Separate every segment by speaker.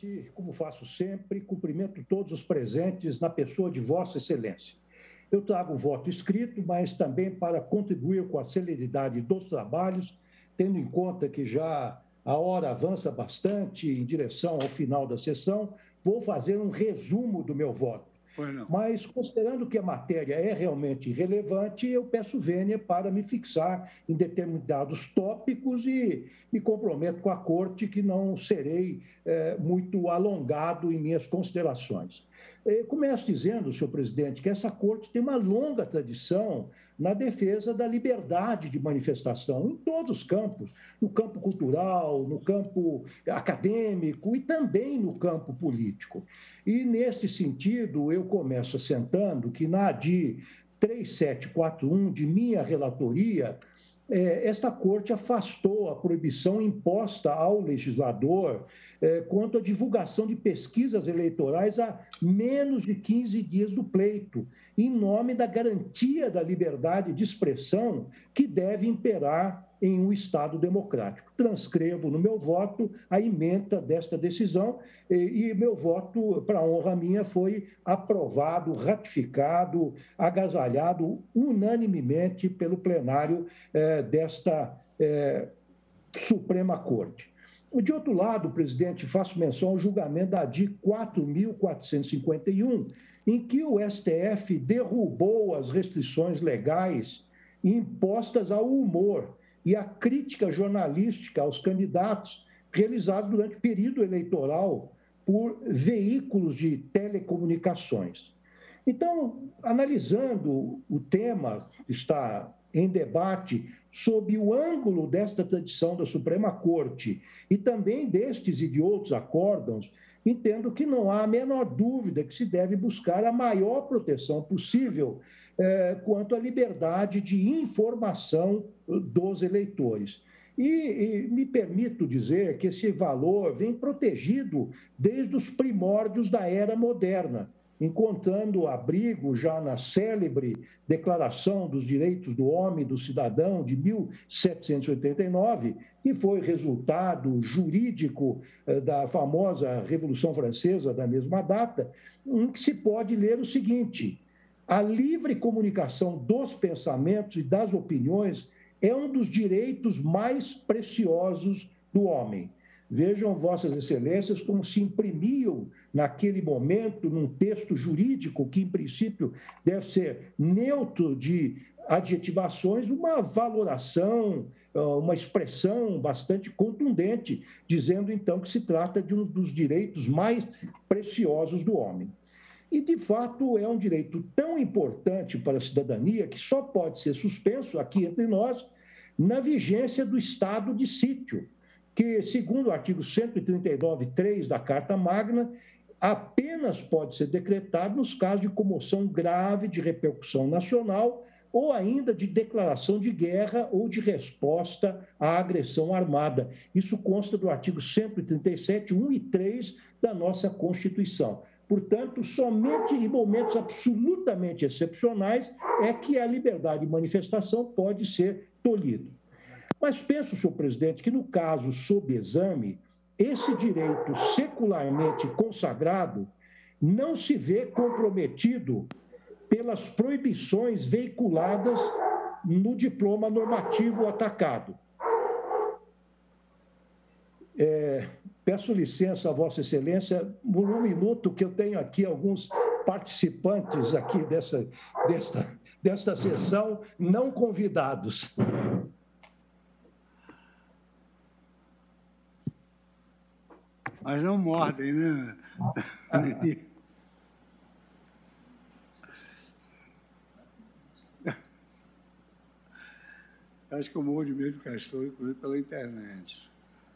Speaker 1: presidente, como faço sempre, cumprimento todos os presentes na pessoa de Vossa Excelência. Eu trago um voto escrito, mas também para contribuir com a celeridade dos trabalhos, tendo em conta que já a hora avança bastante em direção ao final da sessão, vou fazer um resumo do meu voto. Mas, considerando que a matéria é realmente relevante, eu peço vênia para me fixar em determinados tópicos e me comprometo com a Corte que não serei muito alongado em minhas considerações. Começo dizendo, senhor presidente, que essa Corte tem uma longa tradição na defesa da liberdade de manifestação em todos os campos, no campo cultural, no campo acadêmico e também no campo político. E, neste sentido, eu começo assentando que na ADI 3741 de minha relatoria, esta Corte afastou a proibição imposta ao legislador quanto à divulgação de pesquisas eleitorais a menos de 15 dias do pleito, em nome da garantia da liberdade de expressão que deve imperar em um Estado democrático. Transcrevo no meu voto a ementa desta decisão e meu voto, para honra minha, foi aprovado, ratificado, agasalhado unanimemente pelo plenário desta Suprema Corte. De outro lado, presidente, faço menção ao julgamento da ADI 4.451, em que o STF derrubou as restrições legais impostas ao humor e à crítica jornalística aos candidatos realizados durante o período eleitoral por veículos de telecomunicações. Então, analisando o tema que está em debate sob o ângulo desta tradição da Suprema Corte e também destes e de outros acórdãos, entendo que não há a menor dúvida que se deve buscar a maior proteção possível quanto à liberdade de informação dos eleitores. E me permito dizer que esse valor vem protegido desde os primórdios da era moderna, encontrando abrigo já na célebre Declaração dos Direitos do Homem e do Cidadão de 1789, que foi resultado jurídico da famosa Revolução Francesa da mesma data, em que se pode ler o seguinte: a livre comunicação dos pensamentos e das opiniões é um dos direitos mais preciosos do homem. Vejam, Vossas Excelências, como se imprimiam naquele momento, num texto jurídico que, em princípio, deve ser neutro de adjetivações, uma valoração, uma expressão bastante contundente, dizendo, então, que se trata de um dos direitos mais preciosos do homem. E, de fato, é um direito tão importante para a cidadania que só pode ser suspenso, aqui entre nós, na vigência do estado de sítio, que, segundo o artigo 139.3 da Carta Magna, apenas pode ser decretado nos casos de comoção grave de repercussão nacional ou ainda de declaração de guerra ou de resposta à agressão armada. Isso consta do artigo 137, 1 e 3 da nossa Constituição. Portanto, somente em momentos absolutamente excepcionais é que a liberdade de manifestação pode ser tolhida. Mas penso, senhor presidente, que no caso sob exame, esse direito secularmente consagrado não se vê comprometido pelas proibições veiculadas no diploma normativo atacado. Peço licença a Vossa Excelência, por um minuto, que eu tenho aqui alguns participantes aqui desta sessão não convidados.
Speaker 2: Mas não mordem, né? Acho que eu morro de medo do castor, inclusive pela internet.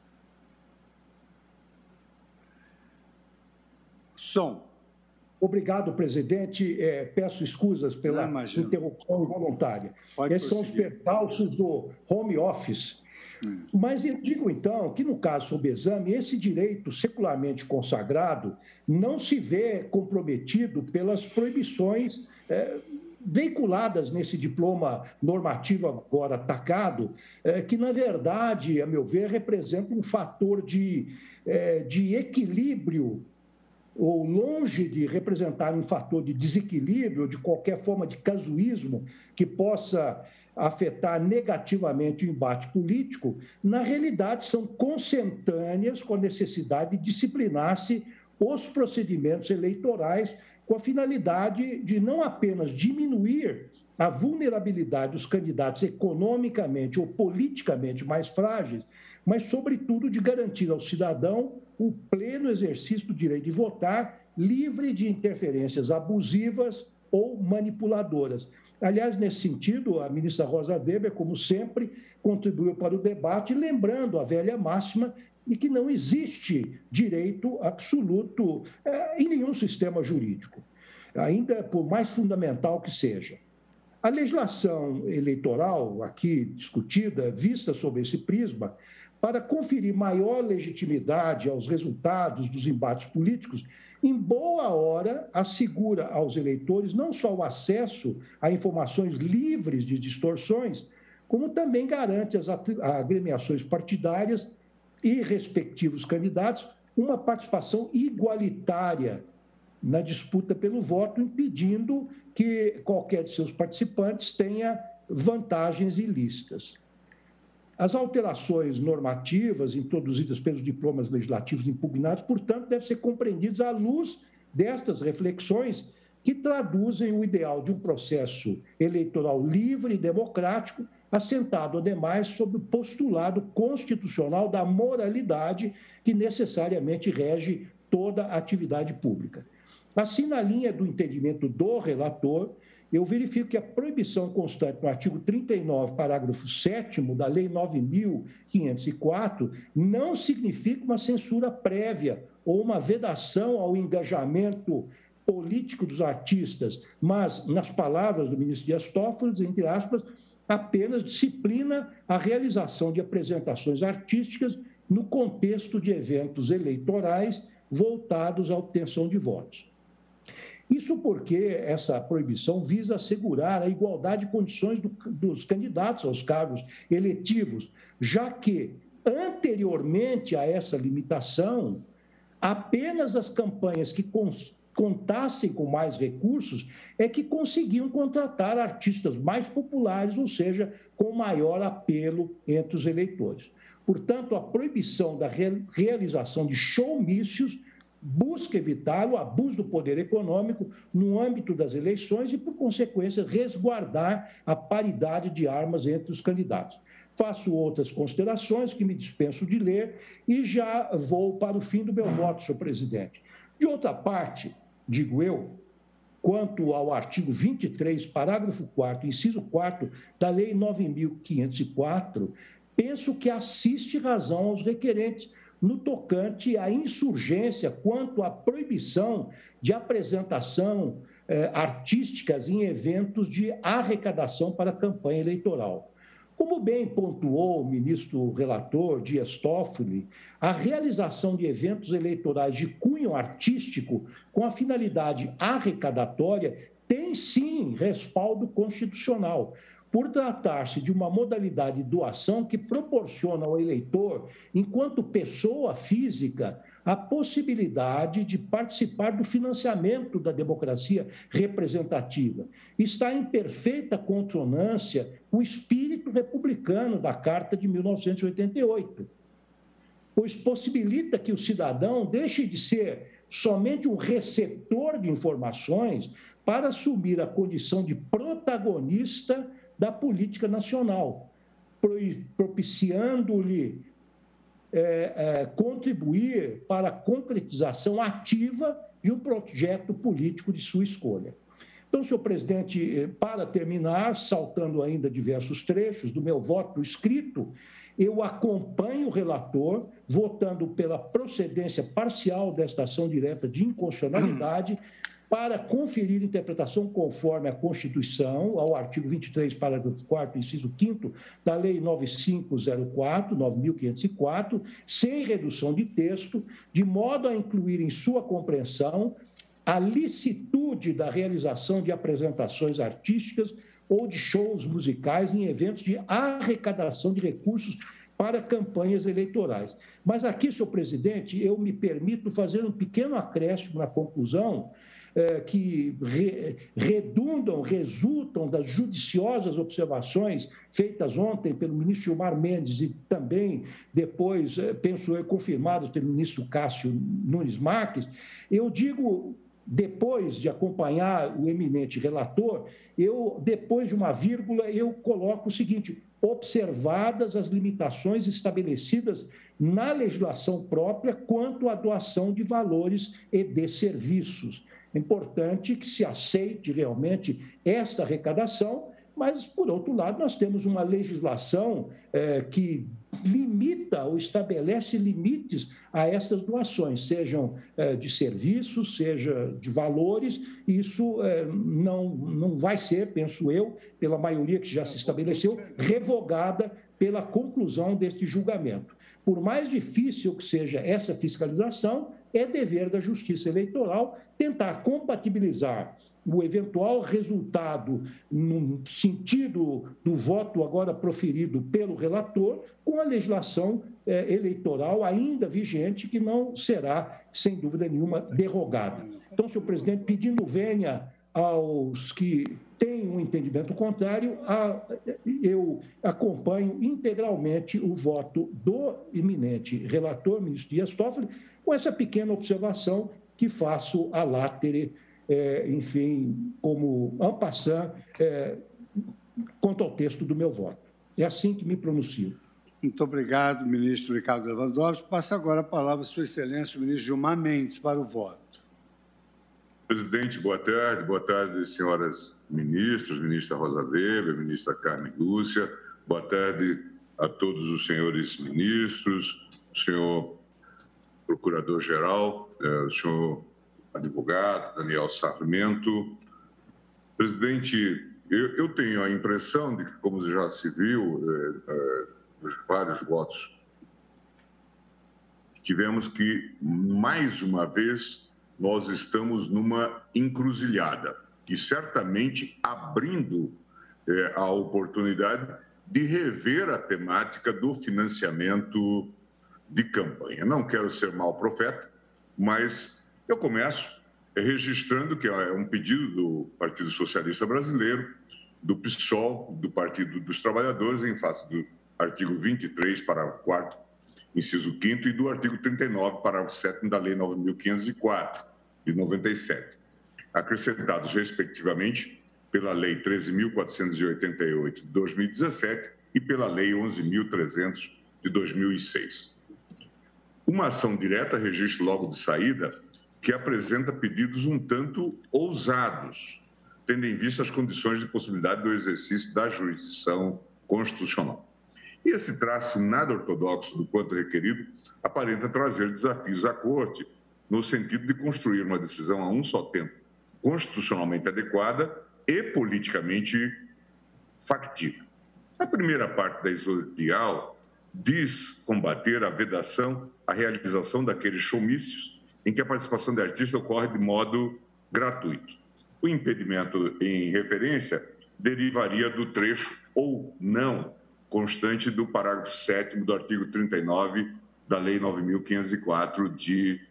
Speaker 2: Som.
Speaker 1: Obrigado, presidente. Peço escusas pela interrupção involuntária. Esses são os percalços do home office. Mas eu digo, então, que no caso sob exame, esse direito secularmente consagrado não se vê comprometido pelas proibições veiculadas nesse diploma normativo agora atacado, que, na verdade, a meu ver, representa um fator de equilíbrio, ou longe de representar um fator de desequilíbrio, de qualquer forma de casuísmo que possa afetar negativamente o embate político, na realidade são consentâneas com a necessidade de disciplinar-se os procedimentos eleitorais com a finalidade de não apenas diminuir a vulnerabilidade dos candidatos economicamente ou politicamente mais frágeis, mas, sobretudo, de garantir ao cidadão o pleno exercício do direito de votar, livre de interferências abusivas ou manipuladoras. Aliás, nesse sentido, a ministra Rosa Weber, como sempre, contribuiu para o debate, lembrando a velha máxima de que não existe direito absoluto em nenhum sistema jurídico, ainda por mais fundamental que seja. A legislação eleitoral aqui discutida, vista sob esse prisma, para conferir maior legitimidade aos resultados dos embates políticos, em boa hora assegura aos eleitores não só o acesso a informações livres de distorções, como também garante às agremiações partidárias e respectivos candidatos uma participação igualitária na disputa pelo voto, impedindo que qualquer de seus participantes tenha vantagens ilícitas. As alterações normativas introduzidas pelos diplomas legislativos impugnados, portanto, devem ser compreendidas à luz destas reflexões que traduzem o ideal de um processo eleitoral livre e democrático, assentado, ademais, sob o postulado constitucional da moralidade que necessariamente rege toda a atividade pública. Assim, na linha do entendimento do relator, eu verifico que a proibição constante no artigo 39, parágrafo 7º da Lei 9.504, não significa uma censura prévia ou uma vedação ao engajamento político dos artistas, mas, nas palavras do ministro Dias Toffoli, entre aspas, apenas disciplina a realização de apresentações artísticas no contexto de eventos eleitorais voltados à obtenção de votos. Isso porque essa proibição visa assegurar a igualdade de condições dos candidatos aos cargos eletivos, já que, anteriormente a essa limitação, apenas as campanhas que contassem com mais recursos é que conseguiam contratar artistas mais populares, ou seja, com maior apelo entre os eleitores. Portanto, a proibição da realização de showmícios busca evitar o abuso do poder econômico no âmbito das eleições e, por consequência, resguardar a paridade de armas entre os candidatos. Faço outras considerações que me dispenso de ler e já vou para o fim do meu voto, senhor presidente. De outra parte, digo eu, quanto ao artigo 23, parágrafo 4º, inciso 4º da Lei 9.504, penso que assiste razão aos requerentes no tocante à insurgência quanto à proibição de apresentação artísticas em eventos de arrecadação para a campanha eleitoral. Como bem pontuou o ministro relator Dias Toffoli, a realização de eventos eleitorais de cunho artístico com a finalidade arrecadatória tem, sim, respaldo constitucional, por tratar-se de uma modalidade de doação que proporciona ao eleitor, enquanto pessoa física, a possibilidade de participar do financiamento da democracia representativa. Está em perfeita consonância com o espírito republicano da Carta de 1988, pois possibilita que o cidadão deixe de ser somente um receptor de informações para assumir a condição de protagonista da política nacional, propiciando-lhe contribuir para a concretização ativa de um projeto político de sua escolha. Então, senhor presidente, para terminar, saltando ainda diversos trechos do meu voto escrito, eu acompanho o relator, votando pela procedência parcial desta ação direta de inconstitucionalidade, para conferir interpretação conforme a Constituição, ao artigo 23, parágrafo 4º, inciso 5º, da Lei 9.504, sem redução de texto, de modo a incluir em sua compreensão a licitude da realização de apresentações artísticas ou de shows musicais em eventos de arrecadação de recursos para campanhas eleitorais. Mas aqui, senhor presidente, eu me permito fazer um pequeno acréscimo na conclusão que resultam das judiciosas observações feitas ontem pelo ministro Gilmar Mendes e também depois, penso eu, confirmadas pelo ministro Cássio Nunes Marques. Eu digo, depois de acompanhar o eminente relator, depois de uma vírgula, eu coloco o seguinte: observadas as limitações estabelecidas na legislação própria quanto à doação de valores e de serviços. É importante que se aceite realmente esta arrecadação, mas, por outro lado, nós temos uma legislação que limita ou estabelece limites a essas doações, sejam de serviços, seja de valores. Isso não vai ser, penso eu, pela maioria que já se estabeleceu, revogada pela conclusão deste julgamento. Por mais difícil que seja essa fiscalização, é dever da Justiça Eleitoral tentar compatibilizar o eventual resultado no sentido do voto agora proferido pelo relator com a legislação eleitoral ainda vigente, que não será, sem dúvida nenhuma, derrogada. Então, senhor presidente, pedindo vênia aos que têm um entendimento contrário, eu acompanho integralmente o voto do eminente relator, ministro Dias Toffoli, com essa pequena observação que faço à látere, enfim, como en passant, quanto ao texto do meu voto. É assim que me pronuncio.
Speaker 2: Muito obrigado, ministro Ricardo Lewandowski. Passa agora a palavra à sua excelência, o ministro Gilmar Mendes, para o voto.
Speaker 3: Presidente, boa tarde, senhoras ministras, ministra Rosa Weber, ministra Carmen Lúcia, boa tarde a todos os senhores ministros, o senhor procurador-geral, o senhor advogado Daniel Sarmento. Presidente, eu tenho a impressão de que, como já se viu, os vários votos que tivemos, que, mais uma vez, nós estamos numa encruzilhada e certamente abrindo a oportunidade de rever a temática do financiamento de campanha. Não quero ser mau profeta, mas eu começo registrando que é um pedido do Partido Socialista Brasileiro, do PSOL, do Partido dos Trabalhadores, em face do artigo 23, parágrafo 4º, inciso 5º, e do artigo 39, parágrafo 7º da Lei 9.504, de 97, acrescentados, respectivamente, pela Lei 13.488, de 2017, e pela Lei 11.300, de 2006. Uma ação direta, registro logo de saída, que apresenta pedidos um tanto ousados, tendo em vista as condições de possibilidade do exercício da jurisdição constitucional. E esse traço nada ortodoxo do quanto requerido aparenta trazer desafios à Corte, no sentido de construir uma decisão a um só tempo constitucionalmente adequada e politicamente factível. A primeira parte da exordial diz combater a vedação, a realização daqueles showmícios em que a participação de artista ocorre de modo gratuito. O impedimento em referência derivaria do trecho ou não constante do parágrafo 7º do artigo 39 da Lei 9.504 de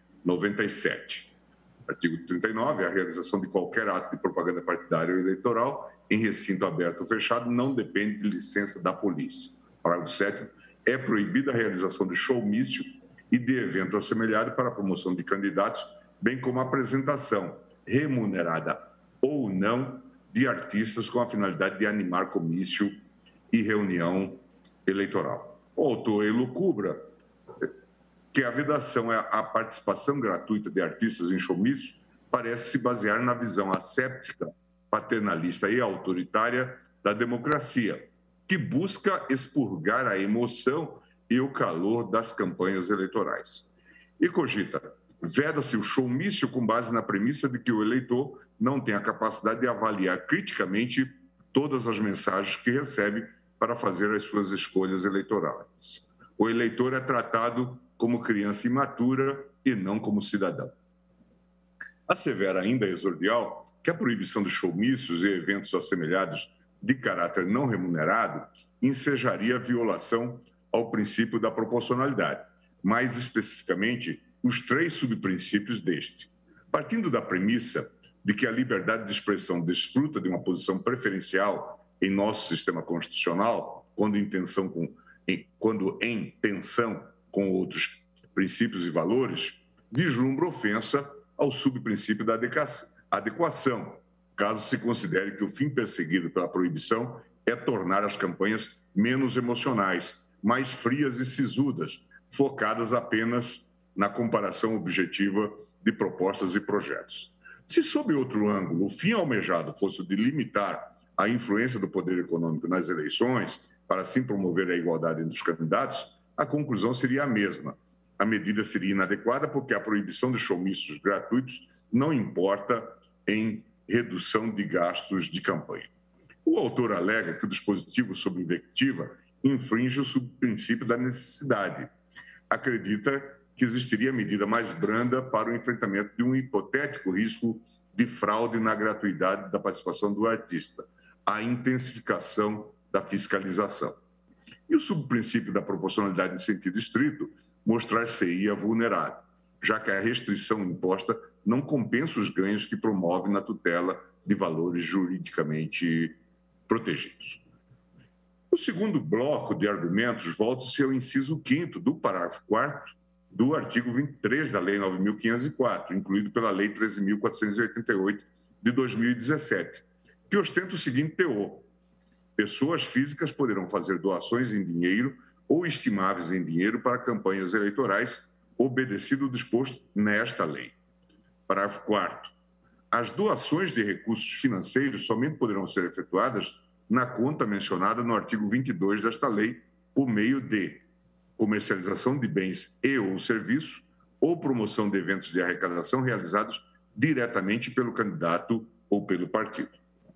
Speaker 3: 97. Artigo 39, a realização de qualquer ato de propaganda partidária ou eleitoral em recinto aberto ou fechado não depende de licença da polícia. Parágrafo 7º, é proibida a realização de showmício e de evento assemelhado para a promoção de candidatos, bem como a apresentação, remunerada ou não, de artistas com a finalidade de animar comício e reunião eleitoral. O autor elucubra que a vedação à participação gratuita de artistas em showmício parece se basear na visão asséptica, paternalista e autoritária da democracia, que busca expurgar a emoção e o calor das campanhas eleitorais. E cogita, veda-se o showmício com base na premissa de que o eleitor não tem a capacidade de avaliar criticamente todas as mensagens que recebe para fazer as suas escolhas eleitorais. O eleitor é tratado como criança imatura e não como cidadão. Assevera ainda a Exordial que a proibição de showmícios e eventos assemelhados de caráter não remunerado ensejaria violação ao princípio da proporcionalidade, mais especificamente os 3 subprincípios deste. Partindo da premissa de que a liberdade de expressão desfruta de uma posição preferencial em nosso sistema constitucional, quando em tensão com outros princípios e valores, vislumbra ofensa ao subprincípio da adequação, caso se considere que o fim perseguido pela proibição é tornar as campanhas menos emocionais, mais frias e sisudas, focadas apenas na comparação objetiva de propostas e projetos. Se, sob outro ângulo, o fim almejado fosse o de limitar a influência do poder econômico nas eleições, para assim promover a igualdade entre os candidatos, a conclusão seria a mesma. A medida seria inadequada porque a proibição de showmícios gratuitos não importa em redução de gastos de campanha. O autor alega que o dispositivo sobre invectiva infringe o subprincípio da necessidade. Acredita que existiria medida mais branda para o enfrentamento de um hipotético risco de fraude na gratuidade da participação do artista, a intensificação da fiscalização. E o subprincípio da proporcionalidade em sentido estrito mostrar-se-ia vulnerado, já que a restrição imposta não compensa os ganhos que promove na tutela de valores juridicamente protegidos. O segundo bloco de argumentos volta-se ao inciso 5º do parágrafo 4º do artigo 23 da Lei 9.504, incluído pela Lei 13.488 de 2017, que ostenta o seguinte teor: pessoas físicas poderão fazer doações em dinheiro ou estimáveis em dinheiro para campanhas eleitorais, obedecido o disposto nesta lei. Parágrafo 4º. As doações de recursos financeiros somente poderão ser efetuadas na conta mencionada no artigo 22 desta lei, por meio de comercialização de bens e ou serviços ou promoção de eventos de arrecadação realizados diretamente pelo candidato ou pelo partido.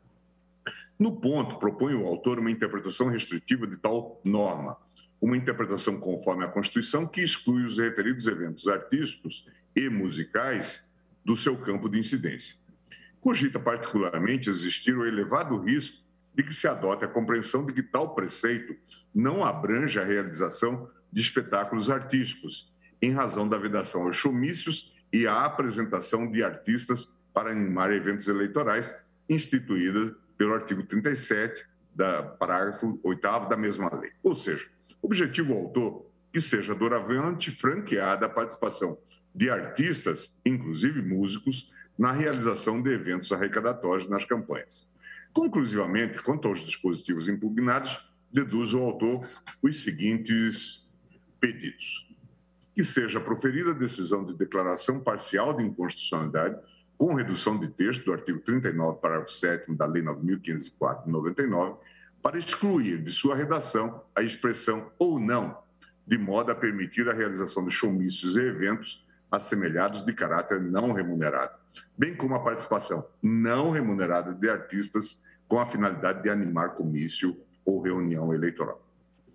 Speaker 3: No ponto, propõe o autor uma interpretação restritiva de tal norma, uma interpretação conforme a Constituição que exclui os referidos eventos artísticos e musicais do seu campo de incidência. Cogita particularmente existir o elevado risco de que se adote a compreensão de que tal preceito não abrange a realização de espetáculos artísticos, em razão da vedação aos showmícios e à apresentação de artistas para animar eventos eleitorais, instituída pelo artigo 37, parágrafo 8º da mesma lei. Ou seja, objetivo ao autor que seja doravante franqueada a participação de artistas, inclusive músicos, na realização de eventos arrecadatórios nas campanhas. Conclusivamente, quanto aos dispositivos impugnados, deduz o autor os seguintes pedidos: que seja proferida a decisão de declaração parcial de inconstitucionalidade com redução de texto do artigo 39, parágrafo 7º da Lei 9.504 de 99, para excluir de sua redação a expressão ou não, de modo a permitir a realização de showmícios e eventos assemelhados de caráter não remunerado, bem como a participação não remunerada de artistas com a finalidade de animar comício ou reunião eleitoral.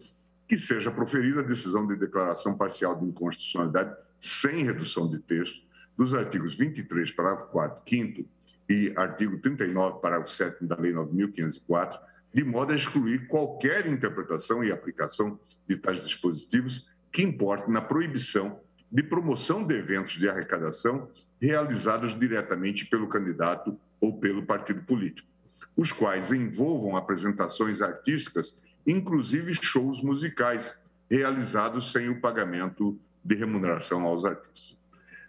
Speaker 3: Que seja proferida a decisão de declaração parcial de inconstitucionalidade sem redução de texto dos artigos 23, parágrafo 4º, 5º e artigo 39, parágrafo 7º da Lei 9.504, de modo a excluir qualquer interpretação e aplicação de tais dispositivos que importe na proibição de promoção de eventos de arrecadação realizados diretamente pelo candidato ou pelo partido político, os quais envolvam apresentações artísticas, inclusive shows musicais, realizados sem o pagamento de remuneração aos artistas.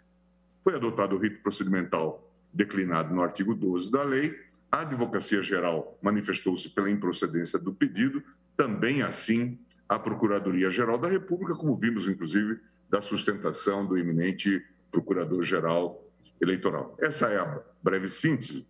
Speaker 3: Foi adotado o rito procedimental declinado no artigo 12 da lei. A Advocacia Geral manifestou-se pela improcedência do pedido, também assim a Procuradoria-Geral da República, como vimos, inclusive, da sustentação do eminente Procurador-Geral Eleitoral. Essa é a breve síntese.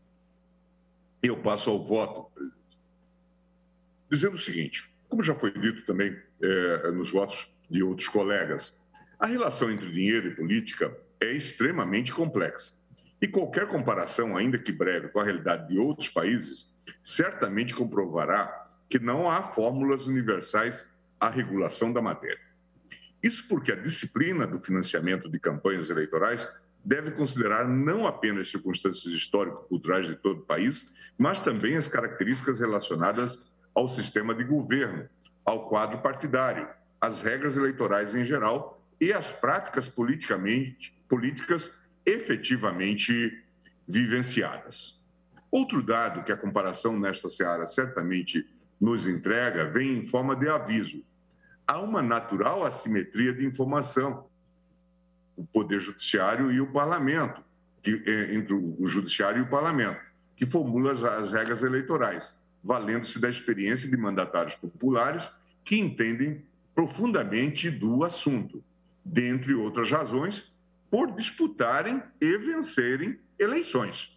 Speaker 3: Eu passo ao voto, presidente. Dizendo o seguinte: como já foi dito também nos votos de outros colegas, a relação entre dinheiro e política é extremamente complexa. E qualquer comparação, ainda que breve, com a realidade de outros países, certamente comprovará que não há fórmulas universais à regulação da matéria. Isso porque a disciplina do financiamento de campanhas eleitorais deve considerar não apenas as circunstâncias histórico-culturais de todo o país, mas também as características relacionadas ao sistema de governo, ao quadro partidário, às regras eleitorais em geral e às práticas políticas efetivamente vivenciadas. Outro dado que a comparação nesta seara certamente nos entrega vem em forma de aviso. Há uma natural assimetria de informação, o Poder Judiciário e o Parlamento, entre o Judiciário e o Parlamento, que formula as regras eleitorais, valendo-se da experiência de mandatários populares que entendem profundamente do assunto, dentre outras razões, por disputarem e vencerem eleições.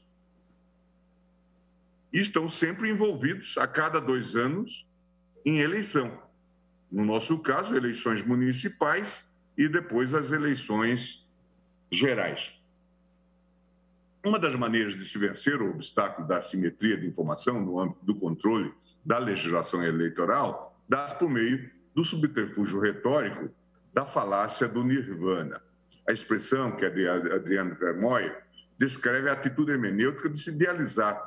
Speaker 3: E estão sempre envolvidos, a cada 2 anos, em eleição. No nosso caso, eleições municipais e depois as eleições gerais. Uma das maneiras de se vencer o obstáculo da assimetria de informação no âmbito do controle da legislação eleitoral dá-se por meio do subterfúgio retórico da falácia do nirvana. A expressão, que é de Adriano Vermoy, descreve a atitude hermenêutica de se idealizar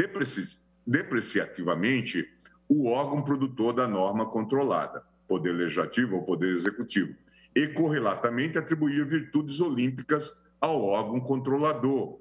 Speaker 3: depreciativamente o órgão produtor da norma controlada, poder legislativo ou poder executivo, e correlatamente atribuir virtudes olímpicas ao órgão controlador,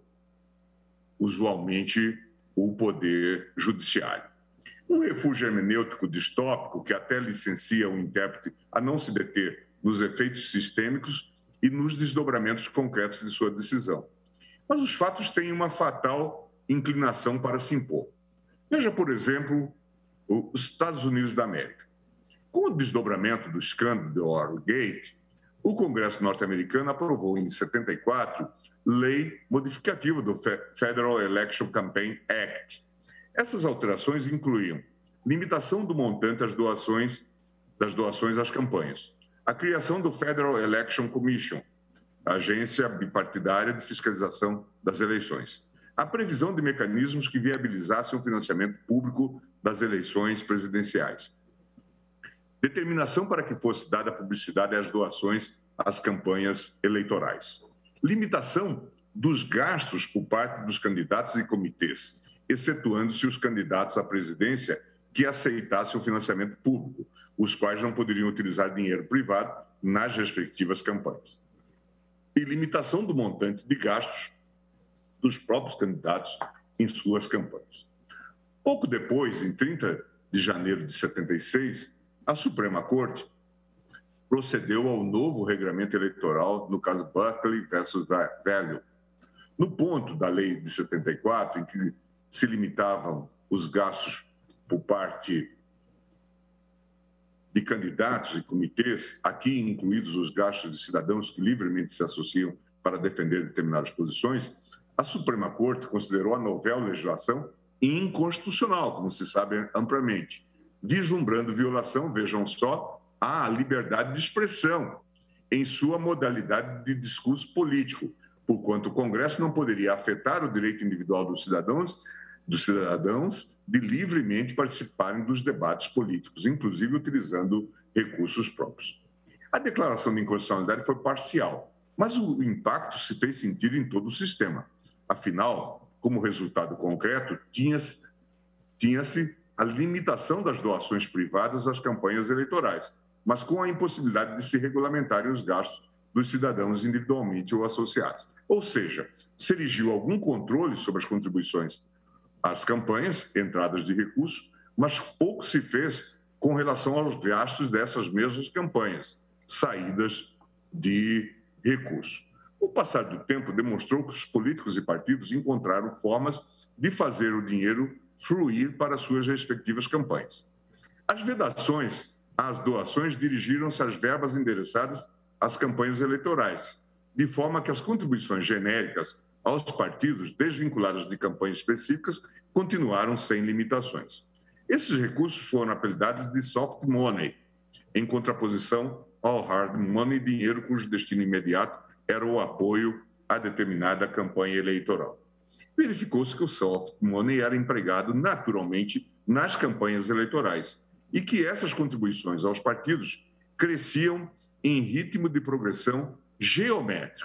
Speaker 3: usualmente o poder judiciário. Um refúgio hermenêutico distópico que até licencia o intérprete a não se deter nos efeitos sistêmicos e nos desdobramentos concretos de sua decisão. Mas os fatos têm uma fatal inclinação para se impor. Veja, por exemplo, os Estados Unidos da América. Com o desdobramento do escândalo do Watergate, o Congresso norte-americano aprovou em 74 lei modificativa do Federal Election Campaign Act. Essas alterações incluíam limitação do montante das doações às campanhas, a criação do Federal Election Commission, a agência bipartidária de fiscalização das eleições, a previsão de mecanismos que viabilizassem o financiamento público das eleições presidenciais, determinação para que fosse dada publicidade às doações às campanhas eleitorais, limitação dos gastos por parte dos candidatos e comitês, excetuando-se os candidatos à presidência que aceitassem o financiamento público, os quais não poderiam utilizar dinheiro privado nas respectivas campanhas, e limitação do montante de gastos dos próprios candidatos em suas campanhas. Pouco depois, em 30 de janeiro de 76, a Suprema Corte procedeu ao novo regramento eleitoral, no caso Buckley versus Value. No ponto da lei de 74, em que se limitavam os gastos por parte de candidatos e comitês, aqui incluídos os gastos de cidadãos que livremente se associam para defender determinadas posições, a Suprema Corte considerou a novel legislação inconstitucional, como se sabe amplamente, vislumbrando violação, vejam só, à liberdade de expressão em sua modalidade de discurso político, porquanto o Congresso não poderia afetar o direito individual dos cidadãos de livremente participarem dos debates políticos, inclusive utilizando recursos próprios. A declaração de inconstitucionalidade foi parcial, mas o impacto se fez sentir em todo o sistema. Afinal, como resultado concreto, tinha-se a limitação das doações privadas às campanhas eleitorais, mas com a impossibilidade de se regulamentarem os gastos dos cidadãos individualmente ou associados. Ou seja, se erigiu algum controle sobre as contribuições às campanhas, entradas de recursos, mas pouco se fez com relação aos gastos dessas mesmas campanhas, saídas de recursos. O passar do tempo demonstrou que os políticos e partidos encontraram formas de fazer o dinheiro fluir para suas respectivas campanhas. As vedações às doações dirigiram-se às verbas endereçadas às campanhas eleitorais, de forma que as contribuições genéricas aos partidos, desvinculadas de campanhas específicas, continuaram sem limitações. Esses recursos foram apelidados de soft money, em contraposição ao hard money, dinheiro cujo destino imediato era o apoio a determinada campanha eleitoral. Verificou-se que o soft money era empregado naturalmente nas campanhas eleitorais e que essas contribuições aos partidos cresciam em ritmo de progressão geométrica.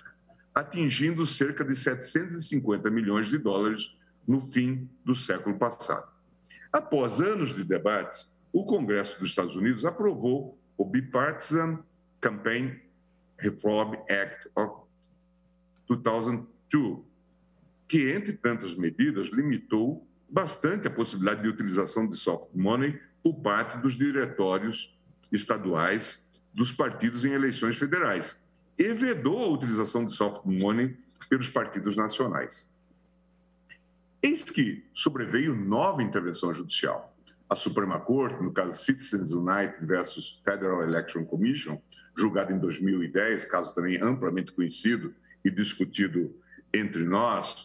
Speaker 3: atingindo cerca de 750 milhões de dólares no fim do século passado. Após anos de debates, o Congresso dos Estados Unidos aprovou o Bipartisan Campaign Reform Act of 2002, que, entre tantas medidas, limitou bastante a possibilidade de utilização de soft money por parte dos diretórios estaduais dos partidos em eleições federais e vedou a utilização de soft money pelos partidos nacionais. Eis que sobreveio nova intervenção judicial. A Suprema Corte, no caso Citizens United versus Federal Election Commission, julgado em 2010, caso também amplamente conhecido e discutido entre nós,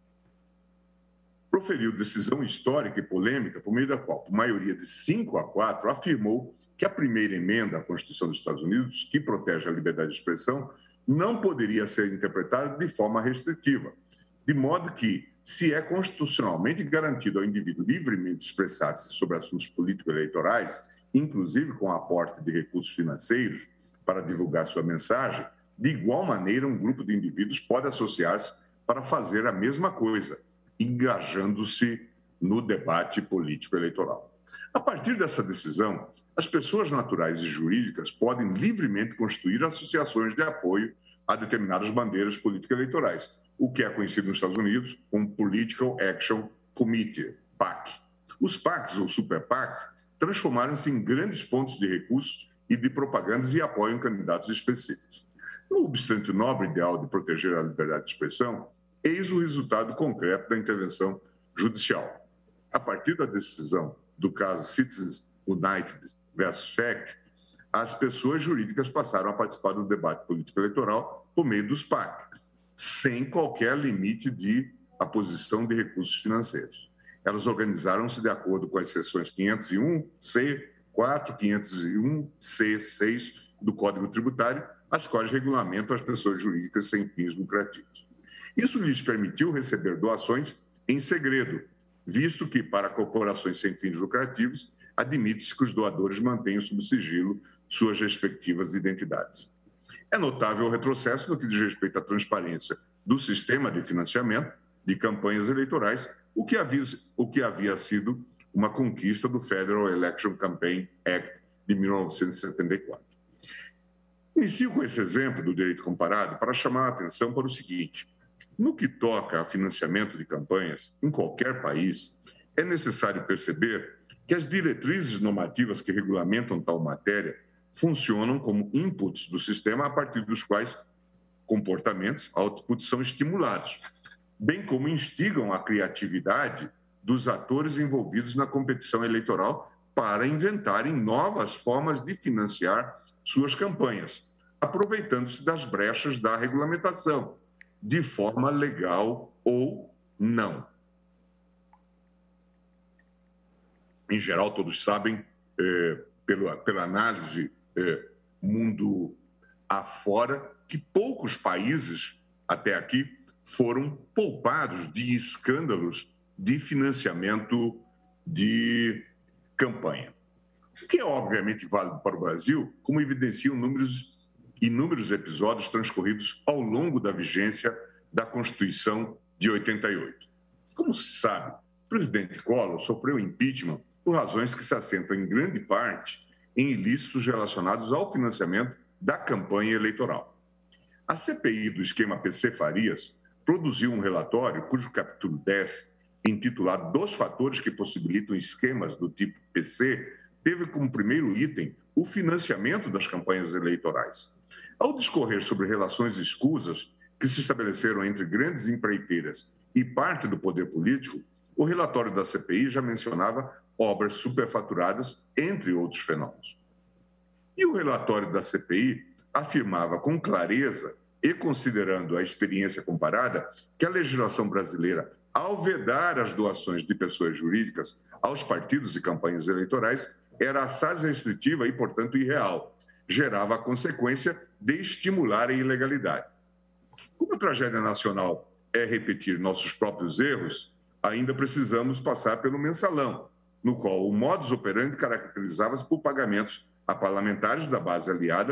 Speaker 3: proferiu decisão histórica e polêmica por meio da qual, por maioria de 5-4, afirmou que a primeira emenda à Constituição dos Estados Unidos, que protege a liberdade de expressão, não poderia ser interpretada de forma restritiva, de modo que, se é constitucionalmente garantido ao indivíduo livremente expressar-se sobre assuntos político-eleitorais, inclusive com aporte de recursos financeiros para divulgar sua mensagem, de igual maneira um grupo de indivíduos pode associar-se para fazer a mesma coisa, engajando-se no debate político-eleitoral. A partir dessa decisão, as pessoas naturais e jurídicas podem livremente constituir associações de apoio a determinadas bandeiras político-eleitorais, o que é conhecido nos Estados Unidos como Political Action Committee, PAC. Os PACs, ou Super PACs, transformaram-se em grandes fontes de recursos e de propagandas e apoiam candidatos específicos. Não obstante o nobre ideal de proteger a liberdade de expressão, eis o resultado concreto da intervenção judicial. A partir da decisão do caso Citizens United versus FAC, as pessoas jurídicas passaram a participar do debate político-eleitoral por meio dos PAC, sem qualquer limite de aposição de recursos financeiros. Elas organizaram-se de acordo com as seções 501C, 4, 501C, 6 do Código Tributário, as quais regulamentam as pessoas jurídicas sem fins lucrativos. Isso lhes permitiu receber doações em segredo, visto que, para corporações sem fins lucrativos, admite-se que os doadores mantenham sob sigilo suas respectivas identidades. É notável o retrocesso no que diz respeito à transparência do sistema de financiamento de campanhas eleitorais, o que havia sido uma conquista do Federal Election Campaign Act de 1974. Inicio com esse exemplo do direito comparado para chamar a atenção para o seguinte: no que toca a financiamento de campanhas em qualquer país, é necessário perceber que as diretrizes normativas que regulamentam tal matéria funcionam como inputs do sistema a partir dos quais comportamentos, outputs, são estimulados, bem como instigam a criatividade dos atores envolvidos na competição eleitoral para inventarem novas formas de financiar suas campanhas, aproveitando-se das brechas da regulamentação, de forma legal ou não. Em geral, todos sabem, pela análise mundo afora, que poucos países, até aqui, foram poupados de escândalos de financiamento de campanha. O que é, obviamente, válido para o Brasil, como evidenciam inúmeros episódios transcorridos ao longo da vigência da Constituição de 88. Como se sabe, o presidente Collor sofreu impeachment por razões que se assentam em grande parte em ilícitos relacionados ao financiamento da campanha eleitoral. A CPI do esquema PC Farias produziu um relatório cujo capítulo 10, intitulado "Dos fatores que possibilitam esquemas do tipo PC", teve como primeiro item o financiamento das campanhas eleitorais. Ao discorrer sobre relações escusas que se estabeleceram entre grandes empreiteiras e parte do poder político, o relatório da CPI já mencionava obras superfaturadas, entre outros fenômenos. E o relatório da CPI afirmava com clareza, e considerando a experiência comparada, que a legislação brasileira, ao vedar as doações de pessoas jurídicas aos partidos e campanhas eleitorais, era assaz restritiva e, portanto, irreal. Gerava a consequência de estimular a ilegalidade. Como a tragédia nacional é repetir nossos próprios erros, ainda precisamos passar pelo mensalão, no qual o modus operandi caracterizava-se por pagamentos a parlamentares da base aliada,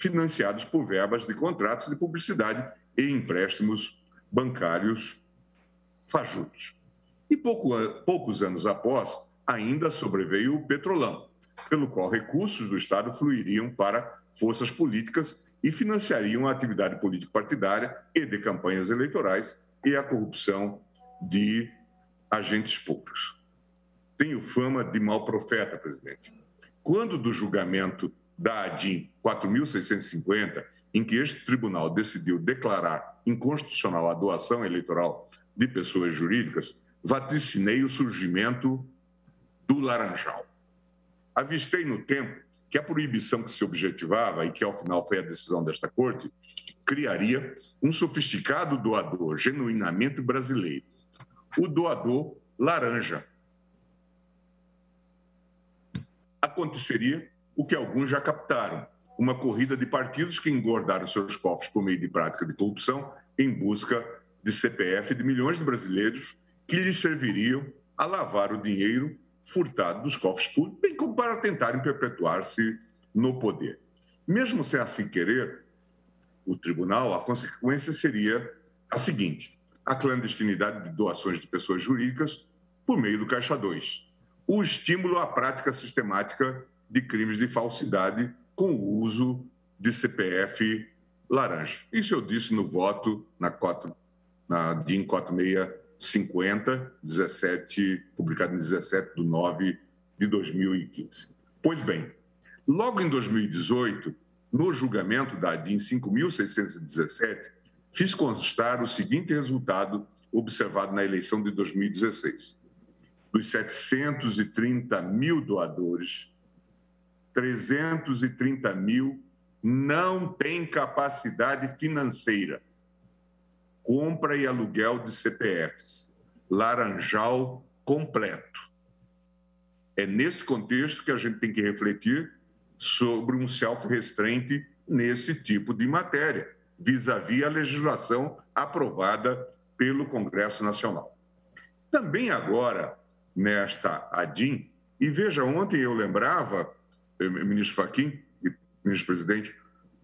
Speaker 3: financiados por verbas de contratos de publicidade e empréstimos bancários fajutos. E poucos anos após, ainda sobreveio o Petrolão, pelo qual recursos do Estado fluiriam para forças políticas e financiariam a atividade político-partidária e de campanhas eleitorais e a corrupção de agentes públicos. Tenho fama de mau profeta, presidente. Quando do julgamento da ADIM 4.650, em que este tribunal decidiu declarar inconstitucional a doação eleitoral de pessoas jurídicas, vaticinei o surgimento do Laranjal. Avistei no tempo que a proibição que se objetivava, e que ao final foi a decisão desta corte, criaria um sofisticado doador genuinamente brasileiro, o doador laranja. Aconteceria o que alguns já captaram, uma corrida de partidos que engordaram seus cofres por meio de prática de corrupção em busca de CPF de milhões de brasileiros que lhes serviriam a lavar o dinheiro furtado dos cofres públicos, bem como para tentarem perpetuar-se no poder. Mesmo sem assim querer, o tribunal, a consequência seria a seguinte: a clandestinidade de doações de pessoas jurídicas por meio do Caixa 2, o estímulo à prática sistemática de crimes de falsidade com o uso de CPF laranja. Isso eu disse no voto na DIN 4650, publicado em 17/9/2015. Pois bem, logo em 2018, no julgamento da DIN 5.617, fiz constar o seguinte resultado observado na eleição de 2016. Dos 730 mil doadores, 330 mil não têm capacidade financeira. Compra e aluguel de CPFs. Laranjal completo. É nesse contexto que a gente tem que refletir sobre um self-restraint nesse tipo de matéria, vis-à-vis a legislação aprovada pelo Congresso Nacional. Também agora, nesta ADIM, e veja, ontem eu lembrava, ministro Fachin e ministro-presidente,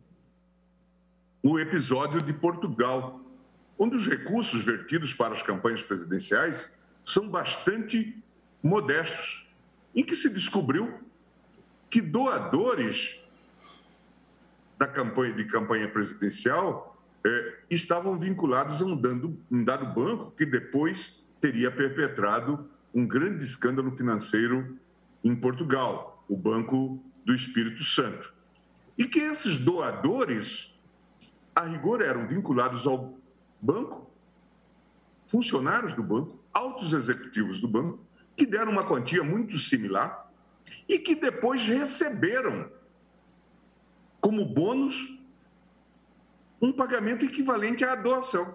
Speaker 3: o episódio de Portugal, onde os recursos vertidos para as campanhas presidenciais são bastante modestos, em que se descobriu que doadores da campanha presidencial estavam vinculados a um dado banco que depois teria perpetrado um grande escândalo financeiro em Portugal, o Banco do Espírito Santo. E que esses doadores, a rigor, eram vinculados ao banco, funcionários do banco, altos executivos do banco, que deram uma quantia muito similar e que depois receberam como bônus um pagamento equivalente à doação.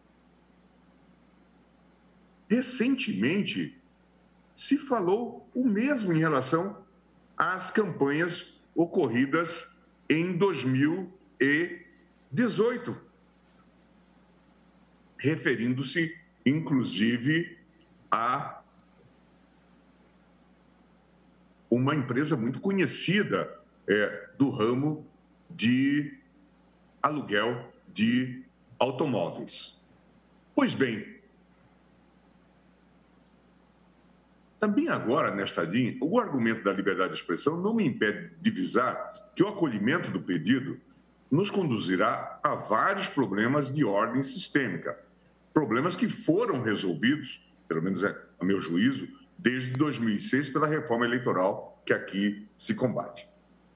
Speaker 3: Recentemente, se falou o mesmo em relação às campanhas ocorridas em 2018, referindo-se, inclusive, a uma empresa muito conhecida do ramo de aluguel de automóveis. Pois bem, também agora, nesta DIN, o argumento da liberdade de expressão não me impede de visar que o acolhimento do pedido nos conduzirá a vários problemas de ordem sistêmica, problemas que foram resolvidos, pelo menos a meu juízo, desde 2006 pela reforma eleitoral que aqui se combate.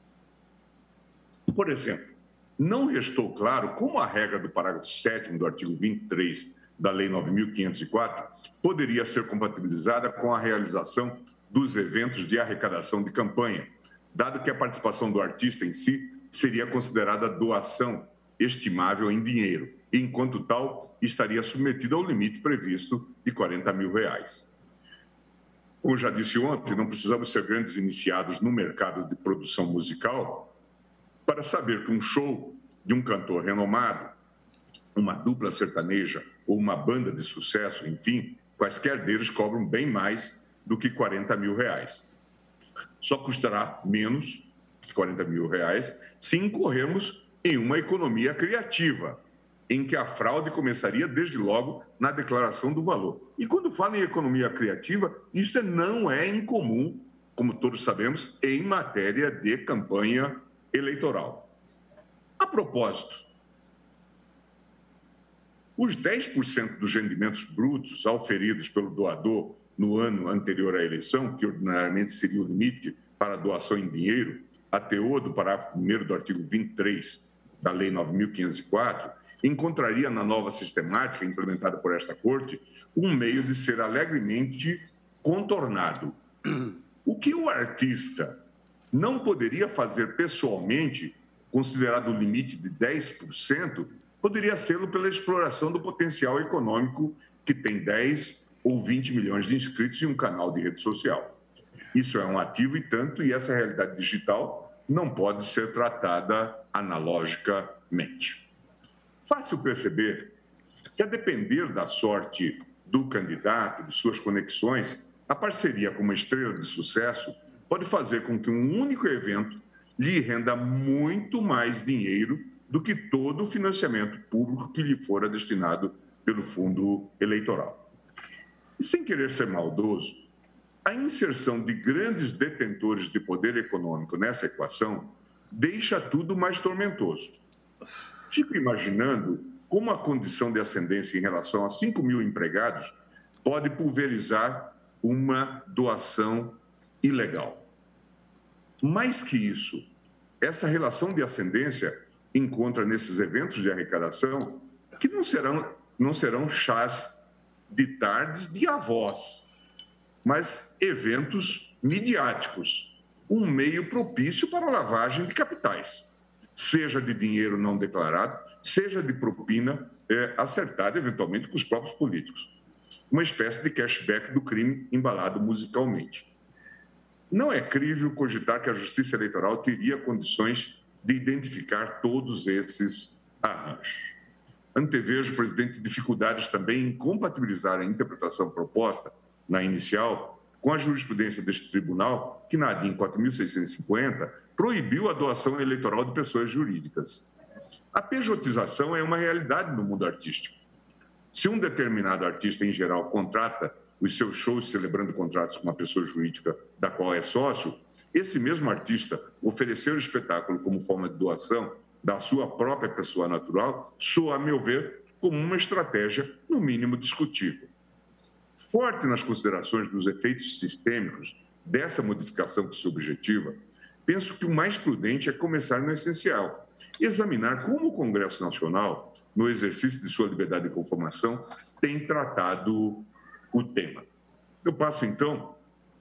Speaker 3: Por exemplo, não restou claro como a regra do parágrafo 7º do artigo 23 da Lei 9.504 poderia ser compatibilizada com a realização dos eventos de arrecadação de campanha, dado que a participação do artista em si seria considerada doação estimável em dinheiro, e, enquanto tal, estaria submetida ao limite previsto de R$40 mil. Como já disse ontem, não precisamos ser grandes iniciados no mercado de produção musical para saber que um show de um cantor renomado, uma dupla sertaneja ou uma banda de sucesso, enfim, quaisquer deles cobram bem mais do que R$40 mil. Só custará menos 40 mil reais, se incorrermos em uma economia criativa, em que a fraude começaria desde logo na declaração do valor. E quando falo em economia criativa, isso não é incomum, como todos sabemos, em matéria de campanha eleitoral. A propósito, os 10% dos rendimentos brutos auferidos pelo doador no ano anterior à eleição, que ordinariamente seria o limite para a doação em dinheiro, a teor do parágrafo 1º do artigo 23 da Lei 9.504, encontraria na nova sistemática implementada por esta Corte um meio de ser alegremente contornado. O que o artista não poderia fazer pessoalmente, considerado o limite de 10%, poderia ser pela exploração do potencial econômico que tem 10 ou 20 milhões de inscritos em um canal de rede social. Isso é um ativo e tanto, e essa realidade digital não pode ser tratada analogicamente. Fácil perceber que, a depender da sorte do candidato, de suas conexões, a parceria com uma estrela de sucesso pode fazer com que um único evento lhe renda muito mais dinheiro do que todo o financiamento público que lhe fora destinado pelo fundo eleitoral. E sem querer ser maldoso, a inserção de grandes detentores de poder econômico nessa equação deixa tudo mais tormentoso. Fico imaginando como a condição de ascendência em relação a 5 mil empregados pode pulverizar uma doação ilegal. Mais que isso, essa relação de ascendência encontra nesses eventos de arrecadação que não serão chás de tarde de avós, mas eventos midiáticos, um meio propício para a lavagem de capitais, seja de dinheiro não declarado, seja de propina acertada eventualmente com os próprios políticos. Uma espécie de cashback do crime embalado musicalmente. Não é crível cogitar que a Justiça Eleitoral teria condições de identificar todos esses arranjos. Antevejo, presidente, dificuldades também em compatibilizar a interpretação proposta na inicial com a jurisprudência deste tribunal, que na ADIM 4.650 proibiu a doação eleitoral de pessoas jurídicas. A pejotização é uma realidade no mundo artístico. Se um determinado artista, em geral, contrata os seus shows celebrando contratos com uma pessoa jurídica da qual é sócio, esse mesmo artista oferecer o espetáculo como forma de doação da sua própria pessoa natural soa, a meu ver, como uma estratégia, no mínimo, discutível. Forte nas considerações dos efeitos sistêmicos dessa modificação que se objetiva, penso que o mais prudente é começar no essencial, examinar como o Congresso Nacional, no exercício de sua liberdade de conformação, tem tratado o tema. Eu passo, então,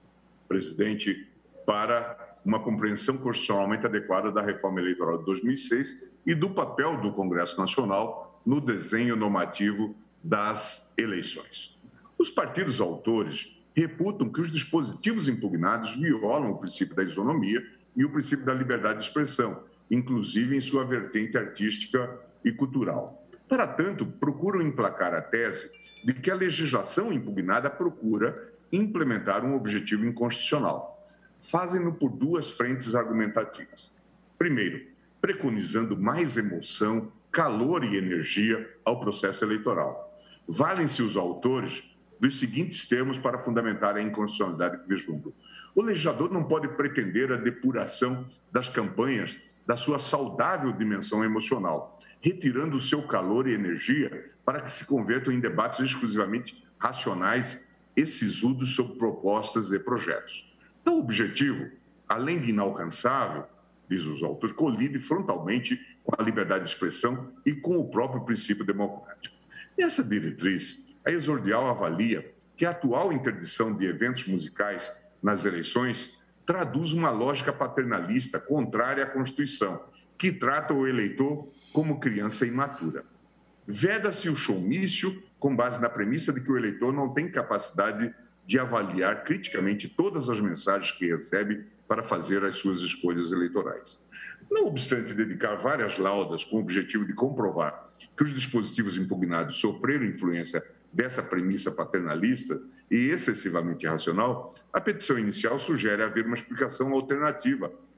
Speaker 3: presidente, para uma compreensão constitucionalmente adequada da reforma eleitoral de 2006 e do papel do Congresso Nacional no desenho normativo das eleições. Os partidos autores reputam que os dispositivos impugnados violam o princípio da isonomia e o princípio da liberdade de expressão, inclusive em sua vertente artística e cultural. Para tanto, procuram emplacar a tese de que a legislação impugnada procura implementar um objetivo inconstitucional. Fazem-no por duas frentes argumentativas. Primeiro, preconizando mais emoção, calor e energia ao processo eleitoral. Valem-se os autores dos seguintes termos para fundamentar a inconstitucionalidade que vislumbram. O legislador não pode pretender a depuração das campanhas da sua saudável dimensão emocional, retirando o seu calor e energia para que se convertam em debates exclusivamente racionais e sisudos sobre propostas e projetos. Então, o objetivo, além de inalcançável, diz os autores, colide frontalmente com a liberdade de expressão e com o próprio princípio democrático. Nessa diretriz, a Exordial avalia que a atual interdição de eventos musicais nas eleições traduz uma lógica paternalista contrária à Constituição, que trata o eleitor como criança imatura. Veda-se o showmício com base na premissa de que o eleitor não tem capacidade de avaliar criticamente todas as mensagens que recebe para fazer as suas escolhas eleitorais. Não obstante dedicar várias laudas com o objetivo de comprovar que os dispositivos impugnados sofreram influência dessa premissa paternalista e excessivamente irracional, a petição inicial sugere haver uma explicação alternativa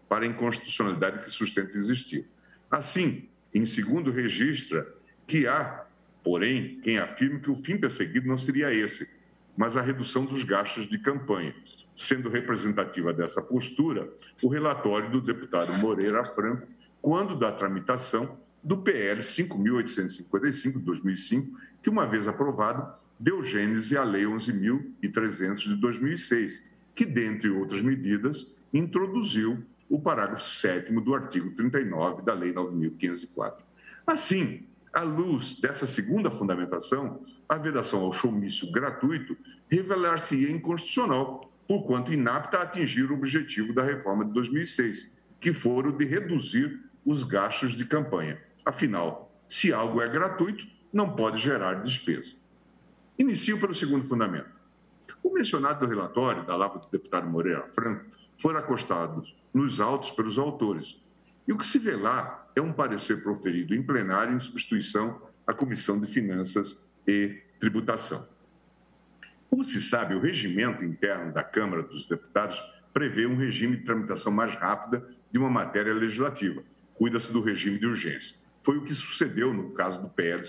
Speaker 3: para a inconstitucionalidade que sustenta existir. Assim, em segundo, registra que há, porém, quem afirme que o fim perseguido não seria esse, mas a redução dos gastos de campanha. Sendo representativa dessa postura, o relatório do deputado Moreira Franco, quando da tramitação do PL 5.855, de 2005, que, uma vez aprovado, deu gênese à Lei 11.300, de 2006, que, dentre outras medidas, introduziu o parágrafo 7º do artigo 39 da Lei 9.504. Assim, à luz dessa segunda fundamentação, a vedação ao showmício gratuito revelar-se-ia inconstitucional, porquanto inapta a atingir o objetivo da reforma de 2006, que fora o de reduzir os gastos de campanha. Afinal, se algo é gratuito, não pode gerar despesa. Inicio pelo segundo fundamento. O mencionado relatório da Lava do deputado Moreira Franco foram acostados nos autos pelos autores. E o que se vê lá é um parecer proferido em plenário em substituição à Comissão de Finanças e Tributação. Como se sabe, o regimento interno da Câmara dos Deputados prevê um regime de tramitação mais rápida de uma matéria legislativa. Cuida-se do regime de urgência. Foi o que sucedeu no caso do PL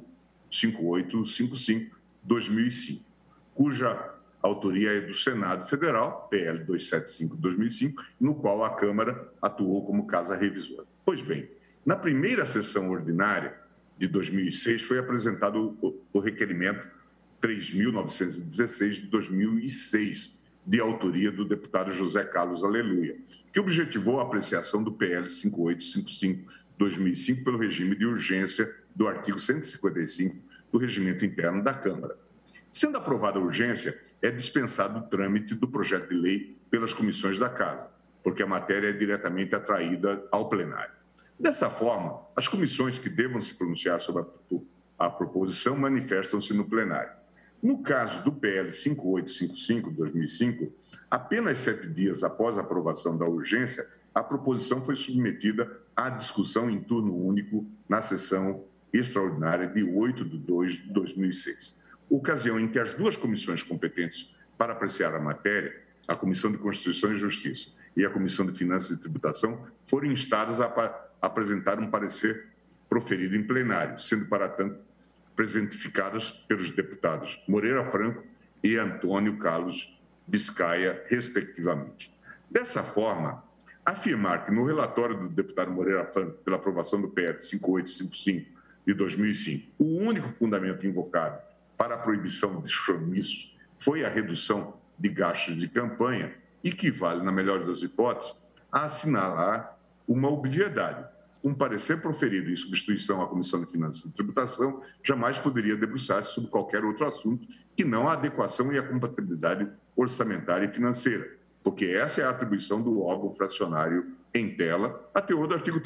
Speaker 3: 5855, 2005, cuja autoria é do Senado Federal, PL 275, 2005, no qual a Câmara atuou como casa revisora. Pois bem, na primeira sessão ordinária de 2006 foi apresentado o requerimento 3.916 de 2006, de autoria do deputado José Carlos Aleluia, que objetivou a apreciação do PL 5855, 2005, pelo regime de urgência do artigo 155 do Regimento Interno da Câmara. Sendo aprovada a urgência, é dispensado o trâmite do projeto de lei pelas comissões da Casa, porque a matéria é diretamente atraída ao plenário. Dessa forma, as comissões que devam se pronunciar sobre a proposição manifestam-se no plenário. No caso do PL 5855, 2005, apenas 7 dias após a aprovação da urgência, a proposição foi submetida à discussão em turno único na sessão extraordinária de 8 de 2 de 2006. Ocasião em que as duas comissões competentes para apreciar a matéria, a Comissão de Constituição e Justiça e a Comissão de Finanças e Tributação, foram instadas a apresentar um parecer proferido em plenário, sendo, para tanto, presentificadas pelos deputados Moreira Franco e Antônio Carlos Biscaia, respectivamente. Dessa forma, afirmar que no relatório do deputado Moreira Franco, pela aprovação do PL 5855 de 2005, o único fundamento invocado para a proibição de showmício foi a redução de gastos de campanha, equivale, na melhor das hipóteses, a assinalar uma obviedade. Um parecer proferido em substituição à Comissão de Finanças e Tributação jamais poderia debruçar-se sobre qualquer outro assunto que não a adequação e a compatibilidade orçamentária e financeira, porque essa é a atribuição do órgão fracionário em tela, a teor do artigo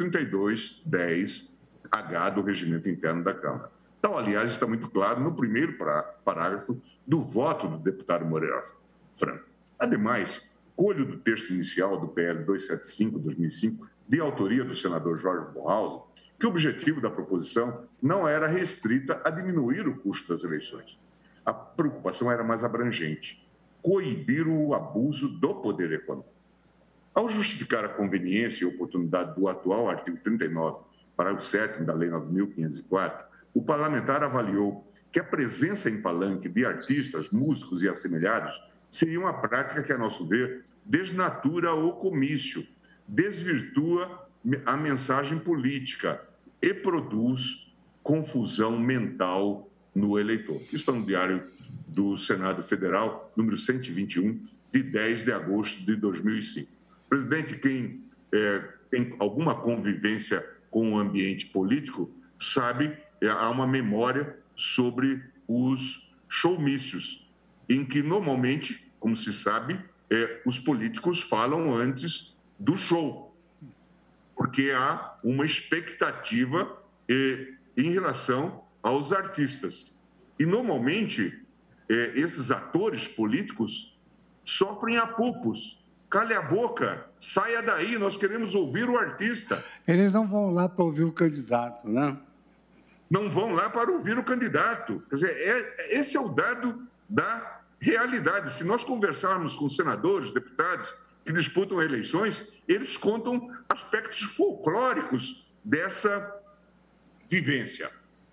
Speaker 3: 32.10h do Regimento Interno da Câmara. Tal, aliás, está muito claro no primeiro parágrafo do voto do deputado Moreira Franco. Ademais, colho do texto inicial do PL 275, 2005, de autoria do senador Jorge Borrausen, que o objetivo da proposição não era restrita a diminuir o custo das eleições. A preocupação era mais abrangente, coibir o abuso do poder econômico. Ao justificar a conveniência e oportunidade do atual artigo 39, parágrafo 7º da Lei 9.504, o parlamentar avaliou que a presença em palanque de artistas, músicos e assemelhados seria uma prática que, a nosso ver, desnatura o comício, desvirtua a mensagem política e produz confusão mental no eleitor. Isso está no Diário do Senado Federal, número 121, de 10 de agosto de 2005. Presidente, quem tem alguma convivência com o ambiente político sabe, há uma memória sobre os showmícios, em que normalmente, como se sabe, os políticos falam antes do show, porque há uma expectativa em relação aos artistas. E, normalmente, esses atores políticos sofrem apupos. Cale a boca, saia daí, nós queremos ouvir o artista.
Speaker 2: Eles não vão lá para ouvir o candidato, né?
Speaker 3: Não vão lá para ouvir o candidato. Quer dizer, esse é o dado da realidade. Se nós conversarmos com senadores, deputados, que disputam eleições, eles contam aspectos folclóricos dessa vivência.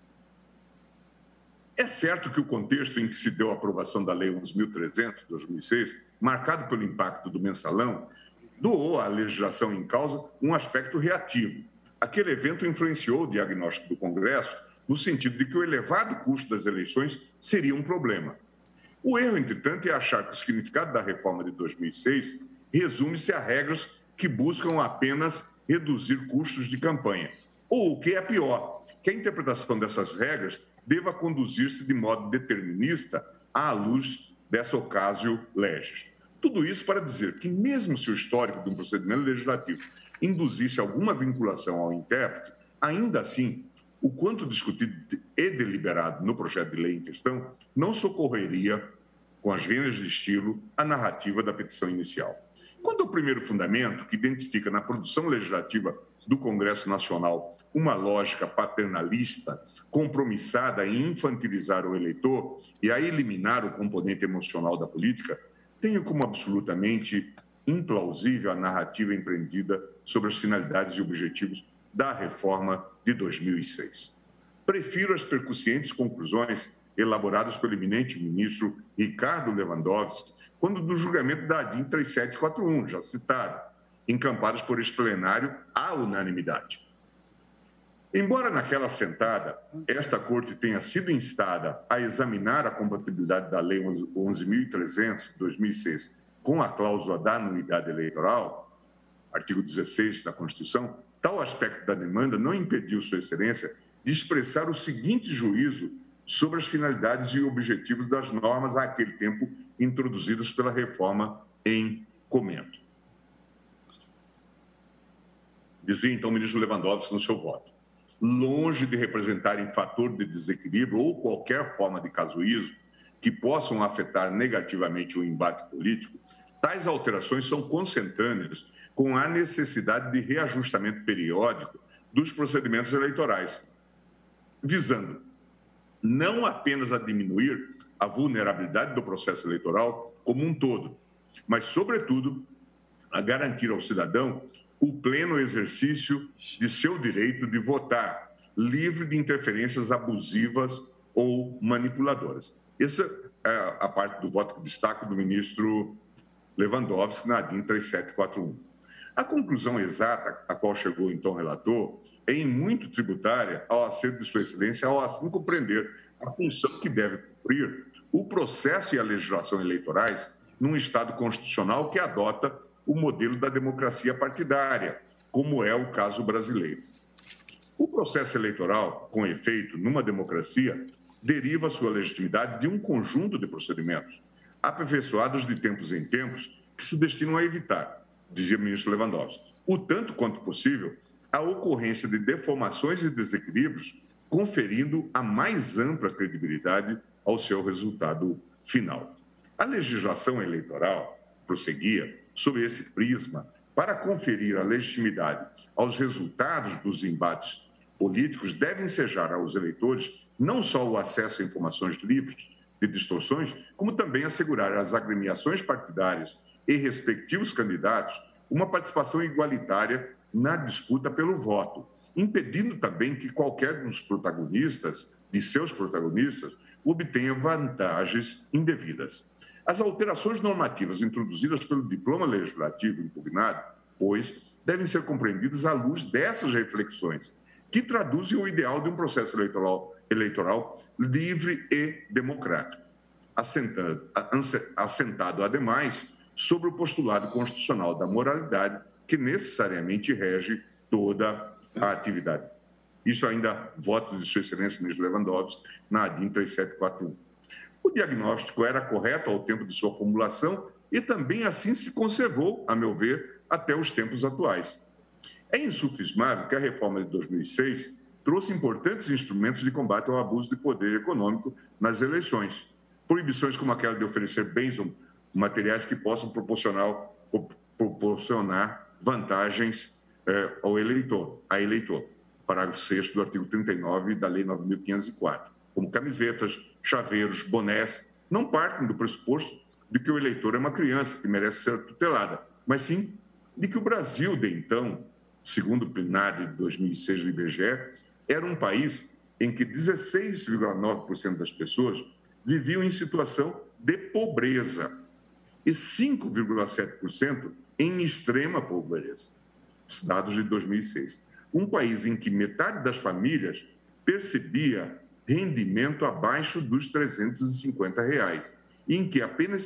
Speaker 3: É certo que o contexto em que se deu a aprovação da Lei 11.300, de 2006, marcado pelo impacto do mensalão, doou à legislação em causa um aspecto reativo. Aquele evento influenciou o diagnóstico do Congresso no sentido de que o elevado custo das eleições seria um problema. O erro, entretanto, é achar que o significado da reforma de 2006 resume-se a regras que buscam apenas reduzir custos de campanha. Ou, o que é pior, que a interpretação dessas regras deva conduzir-se de modo determinista à luz dessa ocasio legis. Tudo isso para dizer que, mesmo se o histórico de um procedimento legislativo induzisse alguma vinculação ao intérprete, ainda assim, o quanto discutido e deliberado no projeto de lei em questão não socorreria, com as venas de estilo, a narrativa da petição inicial. Quanto ao primeiro fundamento, que identifica na produção legislativa do Congresso Nacional uma lógica paternalista, compromissada em infantilizar o eleitor e a eliminar o componente emocional da política, tenho como absolutamente implausível a narrativa empreendida sobre as finalidades e objetivos da reforma de 2006. Prefiro as percussientes conclusões elaboradas pelo eminente ministro Ricardo Lewandowski, quando do julgamento da ADIM 3741, já citado, encampadas por este plenário à unanimidade. Embora naquela assentada, esta Corte tenha sido instada a examinar a compatibilidade da Lei 11.300, de 2006, com a cláusula da anuidade eleitoral, artigo 16 da Constituição, tal aspecto da demanda não impediu Sua Excelência de expressar o seguinte juízo sobre as finalidades e objetivos das normas àquele tempo introduzidas pela reforma em comento. Dizia então o ministro Lewandowski no seu voto: longe de representarem fator de desequilíbrio ou qualquer forma de casuísmo que possam afetar negativamente o embate político, tais alterações são consentâneas com a necessidade de reajustamento periódico dos procedimentos eleitorais, visando não apenas a diminuir a vulnerabilidade do processo eleitoral como um todo, mas, sobretudo, a garantir ao cidadão o pleno exercício de seu direito de votar, livre de interferências abusivas ou manipuladoras. Essa é a parte do voto que destaco do ministro Lewandowski na ADIM 3741. A conclusão exata a qual chegou então o relator é em muito tributária ao acerto de Sua Excelência ao assim compreender a função que deve cumprir o processo e a legislação eleitorais num Estado constitucional que adota o modelo da democracia partidária, como é o caso brasileiro. O processo eleitoral, com efeito, numa democracia, deriva sua legitimidade de um conjunto de procedimentos, aperfeiçoados de tempos em tempos, que se destinam a evitar, dizia o ministro Lewandowski, o tanto quanto possível, a ocorrência de deformações e desequilíbrios, conferindo a mais ampla credibilidade ao seu resultado final. A legislação eleitoral, prosseguia, sob esse prisma, para conferir a legitimidade aos resultados dos embates políticos, deve ensejar aos eleitores não só o acesso a informações livres de distorções, como também assegurar às agremiações partidárias e respectivos candidatos uma participação igualitária na disputa pelo voto, impedindo também que qualquer dos protagonistas, de seus protagonistas, obtenha vantagens indevidas. As alterações normativas introduzidas pelo diploma legislativo impugnado, pois, devem ser compreendidas à luz dessas reflexões, que traduzem o ideal de um processo eleitoral livre e democrático, assentado, ademais, sobre o postulado constitucional da moralidade, que necessariamente rege toda a atividade. Isso ainda, voto de Sua Excelência, ministro Lewandowski, na ADIM 3741. O diagnóstico era correto ao tempo de sua formulação e também assim se conservou, a meu ver, até os tempos atuais. É insufismável que a reforma de 2006 trouxe importantes instrumentos de combate ao abuso de poder econômico nas eleições. Proibições como aquela de oferecer bens ou materiais que possam proporcionar vantagens ao eleitor, parágrafo 6º do artigo 39 da Lei 9.504, como camisetas, chaveiros, bonés, não partem do pressuposto de que o eleitor é uma criança que merece ser tutelada, mas sim de que o Brasil, de então, segundo o plenário de 2006 do IBGE, era um país em que 16,9% das pessoas viviam em situação de pobreza e 5,7% em extrema pobreza. Dados de 2006. Um país em que metade das famílias percebia rendimento abaixo dos R$350, e em que apenas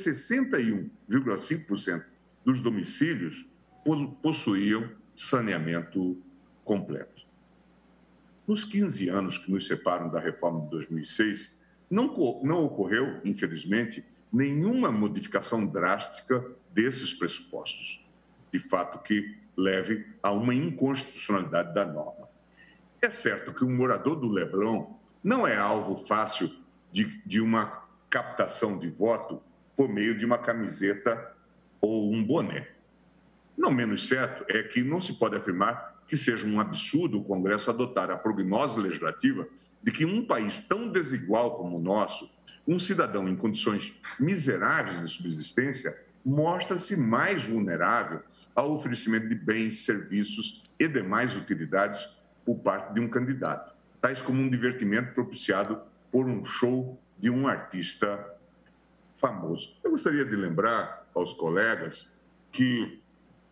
Speaker 3: 61,5% dos domicílios possuíam saneamento completo. Nos 15 anos que nos separam da reforma de 2006, não ocorreu, infelizmente, nenhuma modificação drástica desses pressupostos, de fato que leve a uma inconstitucionalidade da norma. É certo que o morador do Leblon não é alvo fácil de uma captação de voto por meio de uma camiseta ou um boné. Não menos certo é que não se pode afirmar que seja um absurdo o Congresso adotar a prognose legislativa de que em um país tão desigual como o nosso, um cidadão em condições miseráveis de subsistência mostra-se mais vulnerável ao oferecimento de bens, serviços e demais utilidades por parte de um candidato, tais como um divertimento propiciado por um show de um artista famoso. Eu gostaria de lembrar aos colegas que,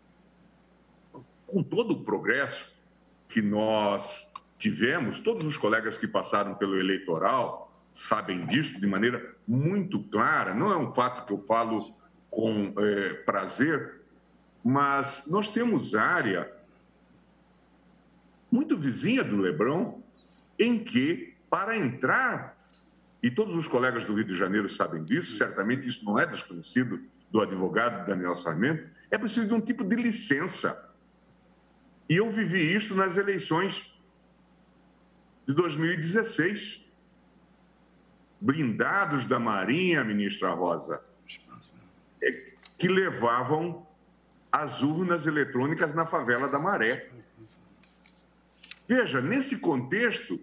Speaker 3: com todo o progresso que nós tivemos, todos os colegas que passaram pelo eleitoral sabem disso de maneira muito clara, não é um fato que eu falo com prazer, mas nós temos área muito vizinha do Leblon em que, para entrar, e todos os colegas do Rio de Janeiro sabem disso, certamente isso não é desconhecido do advogado Daniel Sarmento, é preciso de um tipo de licença. E eu vivi isso nas eleições de 2016. Blindados da Marinha, ministra Rosa, que levavam as urnas eletrônicas na favela da Maré. Veja, nesse contexto,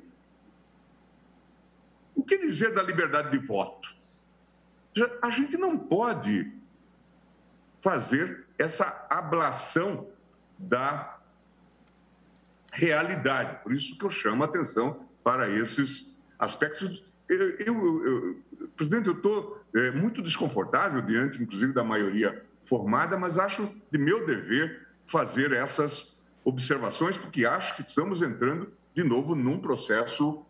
Speaker 3: o que dizer da liberdade de voto? A gente não pode fazer essa ablação da realidade. Por isso que eu chamo a atenção para esses aspectos. Presidente, eu estou muito desconfortável diante, inclusive, da maioria formada, mas acho de meu dever fazer essas observações, porque acho que estamos entrando, de novo, num processo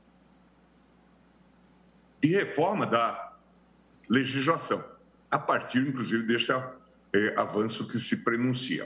Speaker 3: de reforma da legislação, a partir, inclusive, deste avanço que se prenuncia.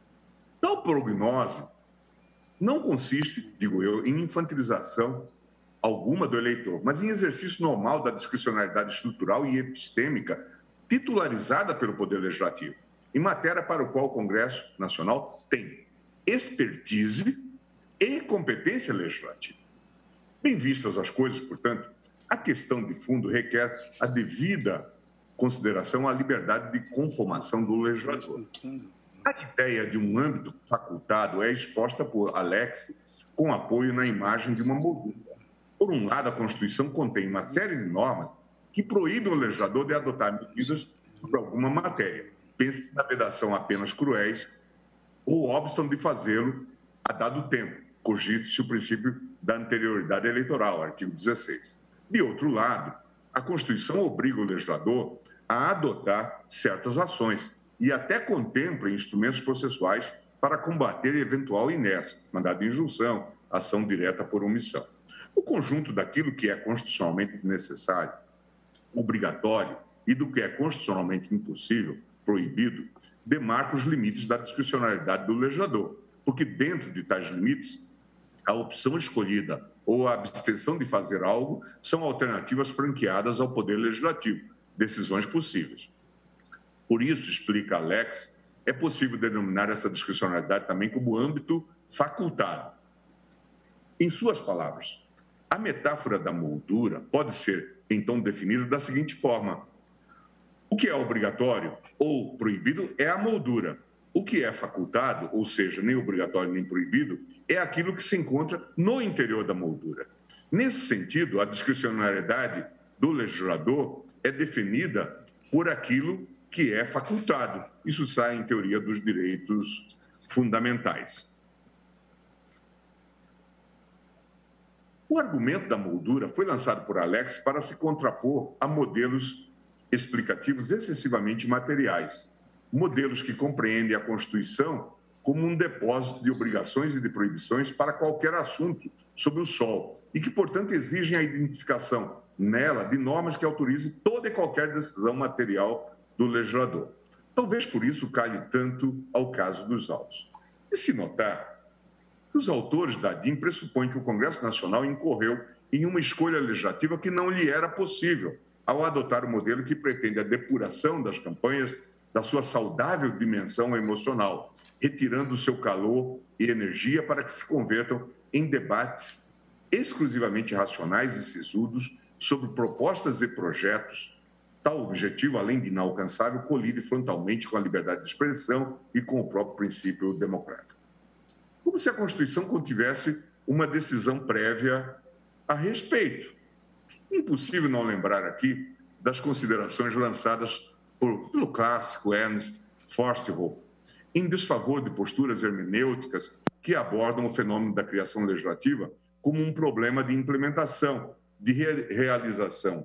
Speaker 3: Tal prognose não consiste, digo eu, em infantilização alguma do eleitor, mas em exercício normal da discricionariedade estrutural e epistêmica titularizada pelo Poder Legislativo, em matéria para o qual o Congresso Nacional tem expertise e competência legislativa. Bem vistas as coisas, portanto, a questão de fundo requer a devida consideração à liberdade de conformação do legislador. A ideia de um âmbito facultado é exposta por Alex com apoio na imagem de uma moldura. Por um lado, a Constituição contém uma série de normas que proíbem o legislador de adotar medidas sobre alguma matéria. Pense na vedação a penas cruéis ou obstam de fazê-lo a dado tempo. Cogite-se o princípio da anterioridade eleitoral, artigo 16. De outro lado, a Constituição obriga o legislador a adotar certas ações e até contempla instrumentos processuais para combater eventual inércia, mandado de injunção, ação direta por omissão. O conjunto daquilo que é constitucionalmente necessário, obrigatório, e do que é constitucionalmente impossível, proibido, demarca os limites da discricionariedade do legislador, porque dentro de tais limites, a opção escolhida ou a abstenção de fazer algo são alternativas franqueadas ao Poder Legislativo, decisões possíveis. Por isso, explica Alex, é possível denominar essa discricionariedade também como âmbito facultado. Em suas palavras, a metáfora da moldura pode ser, então, definida da seguinte forma: o que é obrigatório ou proibido é a moldura. O que é facultado, ou seja, nem obrigatório nem proibido, é aquilo que se encontra no interior da moldura. Nesse sentido, a discricionariedade do legislador é definida por aquilo que é facultado. Isso está em teoria dos direitos fundamentais. O argumento da moldura foi lançado por Alex para se contrapor a modelos explicativos excessivamente materiais, modelos que compreendem a Constituição como um depósito de obrigações e de proibições para qualquer assunto sob o sol e que, portanto, exigem a identificação nela de normas que autorizem toda e qualquer decisão material do legislador. Talvez por isso calhe tanto ao caso dos autos. E se notar que os autores da DIN pressupõem que o Congresso Nacional incorreu em uma escolha legislativa que não lhe era possível ao adotar o modelo que pretende a depuração das campanhas da sua saudável dimensão emocional, retirando o seu calor e energia para que se convertam em debates exclusivamente racionais e sisudos sobre propostas e projetos. Tal objetivo, além de inalcançável, colide frontalmente com a liberdade de expressão e com o próprio princípio democrático. Como se a Constituição contivesse uma decisão prévia a respeito. Impossível não lembrar aqui das considerações lançadas pelo clássico Ernst Forsthoff em desfavor de posturas hermenêuticas que abordam o fenômeno da criação legislativa como um problema de implementação, de realização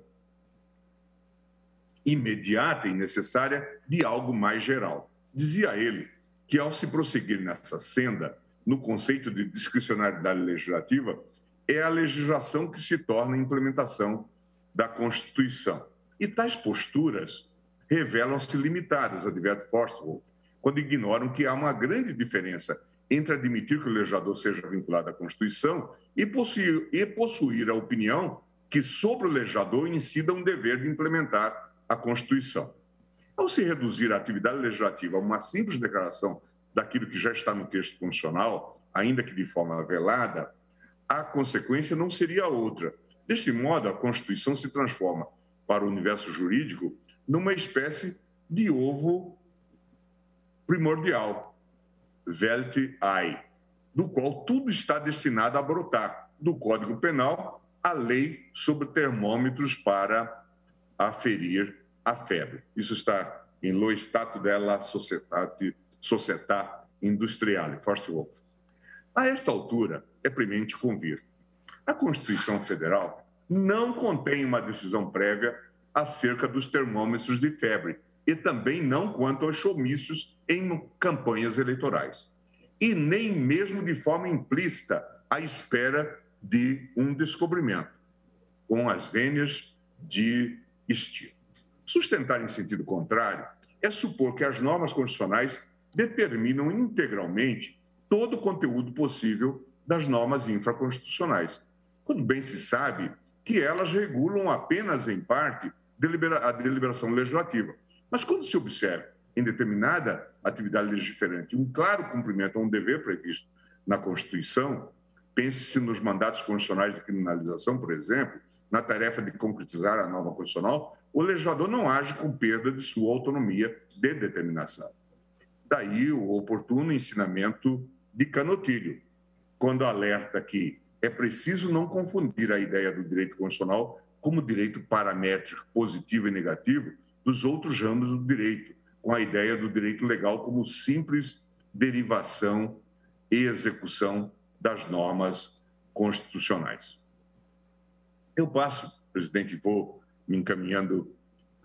Speaker 3: imediata e necessária de algo mais geral. Dizia ele que, ao se prosseguir nessa senda, no conceito de discricionariedade legislativa, é a legislação que se torna a implementação da Constituição. E tais posturas revelam-se limitadas, adverte Forsthoff, quando ignoram que há uma grande diferença entre admitir que o legislador seja vinculado à Constituição e possuir a opinião que sobre o legislador incida um dever de implementar a Constituição. Ao se reduzir a atividade legislativa a uma simples declaração daquilo que já está no texto constitucional, ainda que de forma velada, a consequência não seria outra. Deste modo, a Constituição se transforma, para o universo jurídico, numa espécie de ovo primordial, Welt Ei, do qual tudo está destinado a brotar, do Código Penal à lei sobre termômetros para aferir a febre. Isso está em Lo Stato della Società Industriale, Forsthoff. A esta altura, é premente convir. A Constituição Federal não contém uma decisão prévia acerca dos termômetros de febre e também não quanto aos showmícios em campanhas eleitorais. E nem mesmo de forma implícita à espera de um descobrimento, com as vênias de estilo. Sustentar em sentido contrário é supor que as normas constitucionais determinam integralmente todo o conteúdo possível das normas infraconstitucionais, quando bem se sabe que elas regulam apenas em parte a deliberação legislativa. Mas quando se observa em determinada atividade legiferante um claro cumprimento a um dever previsto na Constituição, pense-se nos mandatos constitucionais de criminalização, por exemplo, na tarefa de concretizar a norma constitucional, o legislador não age com perda de sua autonomia de determinação. Daí o oportuno ensinamento de Canutilho, quando alerta que é preciso não confundir a ideia do direito constitucional como direito paramétrico positivo e negativo dos outros ramos do direito, com a ideia do direito legal como simples derivação e execução das normas constitucionais. Eu passo, presidente, vou me encaminhando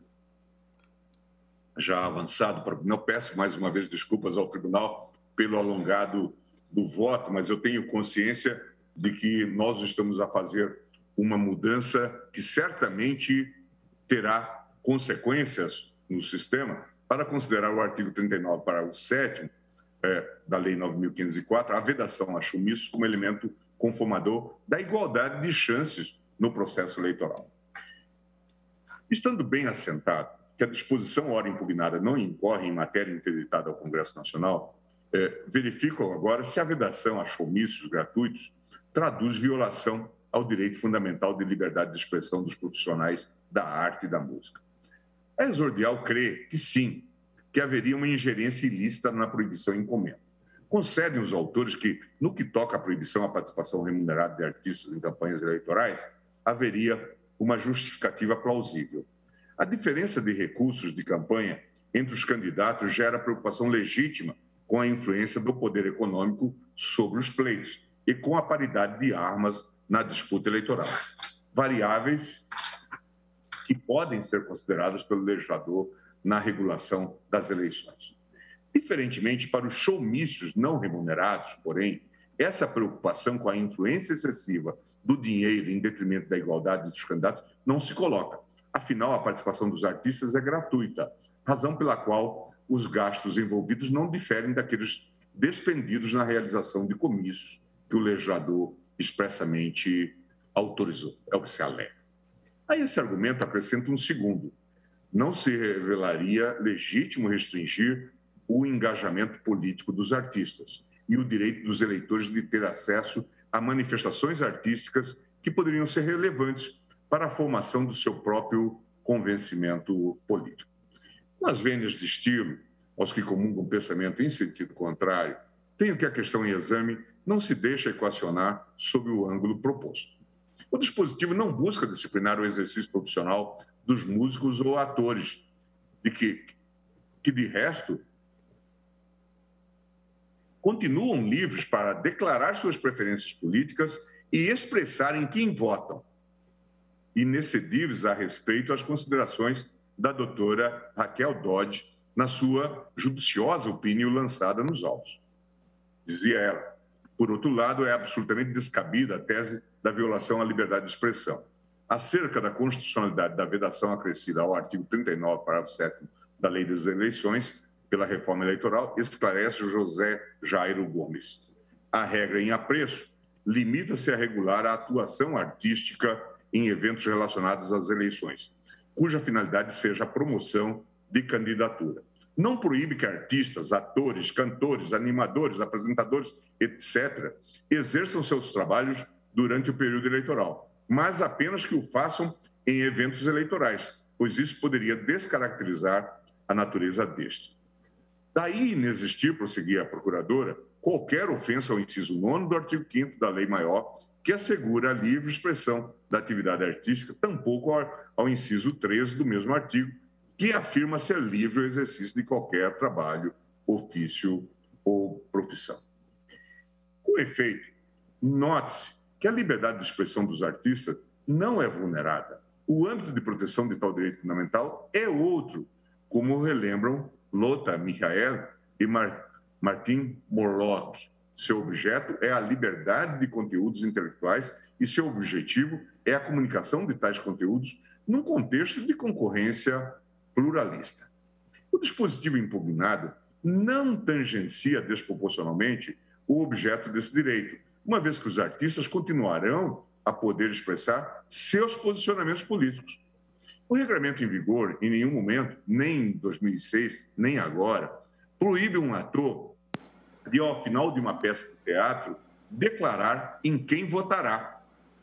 Speaker 3: já avançado para o tribunal. Peço mais uma vez desculpas ao tribunal pelo alongado do voto, mas eu tenho consciência de que nós estamos a fazer uma mudança que certamente terá consequências no sistema. Para considerar o artigo 39, parágrafo 7º da Lei 9.504, a vedação a showmícios como elemento conformador da igualdade de chances no processo eleitoral. Estando bem assentado que a disposição ora impugnada não incorre em matéria interditada ao Congresso Nacional, verifico agora se a vedação a showmícios gratuitos traduz violação ao direito fundamental de liberdade de expressão dos profissionais da arte e da música. A exordial crê que sim, que haveria uma ingerência ilícita na proibição em comenda. Concedem os autores que, no que toca à proibição à participação remunerada de artistas em campanhas eleitorais, haveria uma justificativa plausível. A diferença de recursos de campanha entre os candidatos gera preocupação legítima com a influência do poder econômico sobre os pleitos e com a paridade de armas na disputa eleitoral. Variáveis que podem ser consideradas pelo legislador na regulação das eleições. Diferentemente para os showmícios não remunerados, porém, essa preocupação com a influência excessiva do dinheiro em detrimento da igualdade dos candidatos não se coloca. Afinal, a participação dos artistas é gratuita, razão pela qual os gastos envolvidos não diferem daqueles despendidos na realização de comícios que o legislador expressamente autorizou. É o que se alega. A esse argumento acrescenta um segundo. Não se revelaria legítimo restringir o engajamento político dos artistas e o direito dos eleitores de ter acesso a manifestações artísticas que poderiam ser relevantes para a formação do seu próprio convencimento político. Nas vênias de estilo, aos que comungam pensamento em sentido contrário, tenho que a questão em exame não se deixa equacionar sob o ângulo proposto. O dispositivo não busca disciplinar o exercício profissional dos músicos ou atores, que de resto, continuam livres para declarar suas preferências políticas e expressarem quem votam, inexcedíveis a respeito às considerações da doutora Raquel Dodge na sua judiciosa opinião lançada nos autos. Dizia ela, por outro lado, é absolutamente descabida a tese da violação à liberdade de expressão. Acerca da constitucionalidade da vedação acrescida ao artigo 39, parágrafo 7º da Lei das Eleições, pela reforma eleitoral, esclarece José Jairo Gomes. A regra em apreço limita-se a regular a atuação artística em eventos relacionados às eleições, cuja finalidade seja a promoção de candidatura. Não proíbe que artistas, atores, cantores, animadores, apresentadores, etc., exerçam seus trabalhos durante o período eleitoral, mas apenas que o façam em eventos eleitorais, pois isso poderia descaracterizar a natureza deste. Daí inexistir, prosseguia a procuradora, qualquer ofensa ao inciso 9º do artigo 5º da Lei Maior, que assegura a livre expressão da atividade artística, tampouco ao inciso 13 do mesmo artigo, que afirma ser livre o exercício de qualquer trabalho, ofício ou profissão. Com efeito, note-se que a liberdade de expressão dos artistas não é vulnerada. O âmbito de proteção de tal direito fundamental é outro, como relembram Lothar Michael e Martin Morlock. Seu objeto é a liberdade de conteúdos intelectuais e seu objetivo é a comunicação de tais conteúdos num contexto de concorrência pluralista. O dispositivo impugnado não tangencia desproporcionalmente o objeto desse direito, uma vez que os artistas continuarão a poder expressar seus posicionamentos políticos. O regulamento em vigor, em nenhum momento, nem em 2006, nem agora, proíbe um ator de, ao final de uma peça de teatro, declarar em quem votará.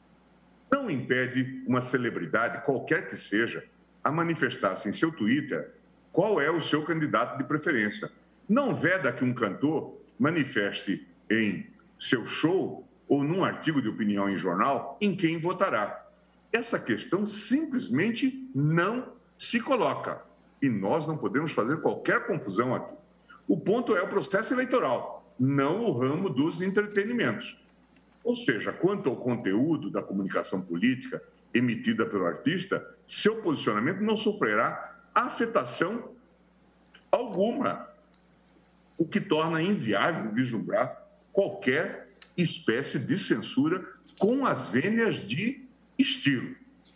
Speaker 3: Não impede uma celebridade, qualquer que seja, a manifestar-se em seu Twitter qual é o seu candidato de preferência. Não veda que um cantor manifeste em seu show ou num artigo de opinião em jornal em quem votará. Essa questão simplesmente não se coloca. E nós não podemos fazer qualquer confusão aqui. O ponto é o processo eleitoral, não o ramo dos entretenimentos. Ou seja, quanto ao conteúdo da comunicação política emitida pelo artista, seu posicionamento não sofrerá afetação alguma, o que torna inviável vislumbrar qualquer espécie de censura com as vênias de estilo.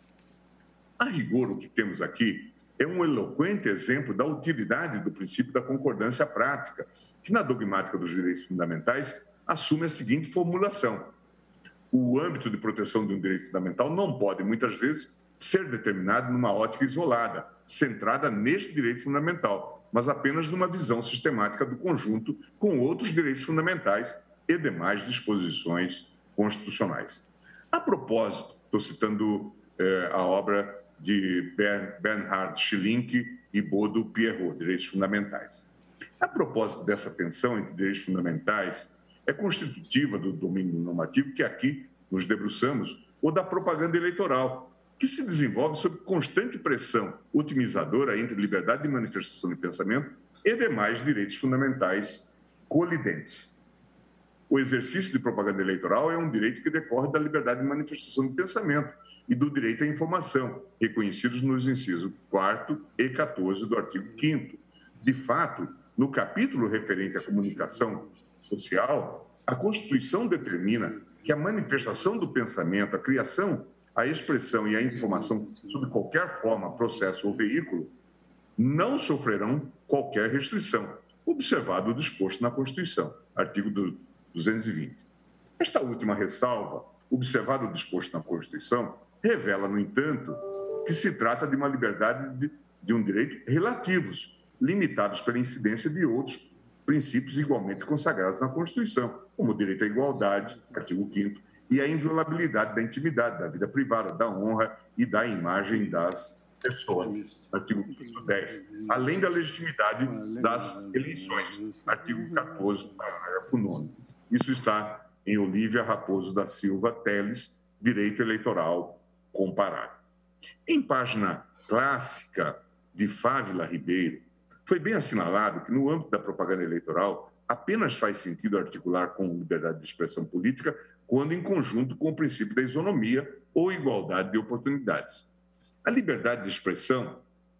Speaker 3: A rigor, o que temos aqui é um eloquente exemplo da utilidade do princípio da concordância prática, que na dogmática dos direitos fundamentais assume a seguinte formulação: o âmbito de proteção de um direito fundamental não pode, muitas vezes, ser determinado numa ótica isolada, centrada neste direito fundamental, mas apenas numa visão sistemática do conjunto com outros direitos fundamentais e demais disposições constitucionais. A propósito, estou citando a obra de Bernhard Schlink e Bodo Pierrot, Direitos Fundamentais. A propósito dessa tensão entre direitos fundamentais, é constitutiva do domínio normativo que aqui nos debruçamos, ou da propaganda eleitoral, que se desenvolve sob constante pressão otimizadora entre liberdade de manifestação de pensamento e demais direitos fundamentais colidentes. O exercício de propaganda eleitoral é um direito que decorre da liberdade de manifestação de pensamento e do direito à informação, reconhecidos nos incisos 4º e 14 do artigo 5º. De fato, no capítulo referente à comunicação social, a Constituição determina que a manifestação do pensamento, a criação, a expressão e a informação sob qualquer forma, processo ou veículo, não sofrerão qualquer restrição, observado o disposto na Constituição, artigo 220. Esta última ressalva, observado o disposto na Constituição, revela, no entanto, que se trata de uma liberdade de um direito relativos, limitados pela incidência de outros princípios igualmente consagrados na Constituição, como o direito à igualdade, artigo 5º, e a inviolabilidade da intimidade, da vida privada, da honra e da imagem das pessoas, artigo 10, além da legitimidade das eleições, artigo 14, parágrafo 9º. Isso está em Olívia Raposo da Silva Teles, Direito Eleitoral Comparado. Em página clássica de Fávila Ribeiro, foi bem assinalado que, no âmbito da propaganda eleitoral, apenas faz sentido articular com liberdade de expressão política quando em conjunto com o princípio da isonomia ou igualdade de oportunidades. A liberdade de expressão,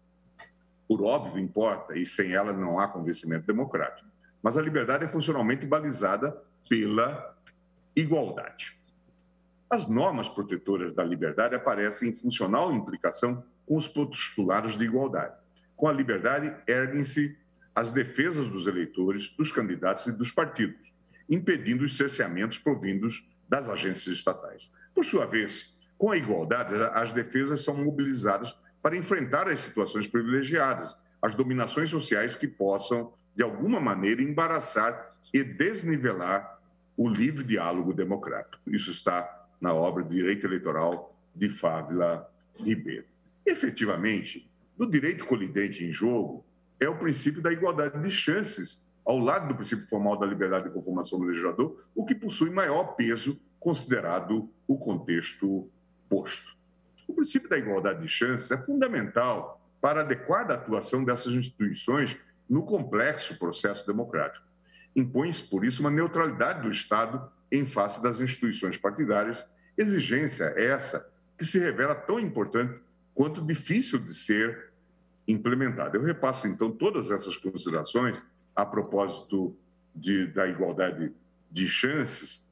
Speaker 3: por óbvio, importa, e sem ela não há convencimento democrático. Mas a liberdade é funcionalmente balizada pela igualdade. As normas protetoras da liberdade aparecem em funcional implicação com os postulados de igualdade. Com a liberdade, erguem-se as defesas dos eleitores, dos candidatos e dos partidos, impedindo os cerceamentos provindos das agências estatais. Por sua vez, com a igualdade, as defesas são mobilizadas para enfrentar as situações privilegiadas, as dominações sociais que possam, de alguma maneira, embaraçar e desnivelar o livre diálogo democrático. Isso está na obra Direito Eleitoral de Fávila Ribeiro. Efetivamente, no direito colidente em jogo é o princípio da igualdade de chances, ao lado do princípio formal da liberdade de conformação do legislador, o que possui maior peso considerado o contexto posto. O princípio da igualdade de chances é fundamental para a adequada atuação dessas instituições no complexo processo democrático. Impõe-se, por isso, uma neutralidade do Estado em face das instituições partidárias, exigência essa que se revela tão importante quanto difícil de ser implementada. Eu repasso, então, todas essas considerações a propósito da igualdade de chances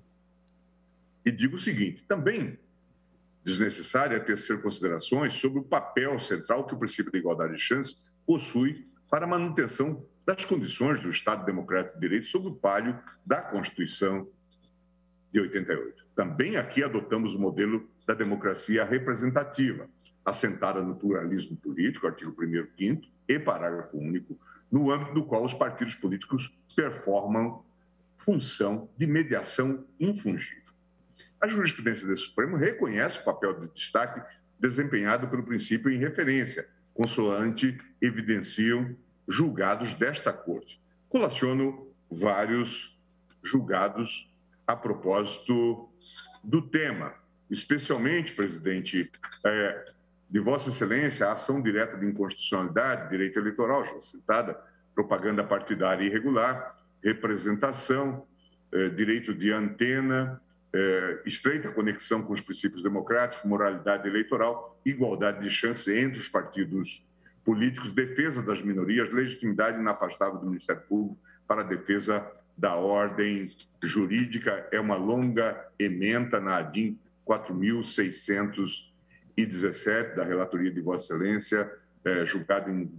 Speaker 3: e digo o seguinte: também desnecessário é tecer considerações sobre o papel central que o princípio da igualdade de chances possui para a manutenção das condições do Estado Democrático de Direito sob o palio da Constituição de 88. Também aqui adotamos o modelo da democracia representativa, assentada no pluralismo político, artigo 1º, 5º e parágrafo único, no âmbito do qual os partidos políticos performam função de mediação infungível. A jurisprudência do Supremo reconhece o papel de destaque desempenhado pelo princípio em referência, consoante evidenciam julgados desta Corte. Colaciono vários julgados a propósito do tema, especialmente, presidente, de Vossa Excelência, a ação direta de inconstitucionalidade, direito eleitoral, já citada, propaganda partidária irregular, representação, direito de antena, estreita conexão com os princípios democráticos, moralidade eleitoral, igualdade de chance entre os partidos políticos, defesa das minorias, legitimidade inafastável do Ministério Público para a defesa da ordem jurídica. É uma longa ementa na ADIM 4.617, da relatoria de Vossa Excelência, julgada em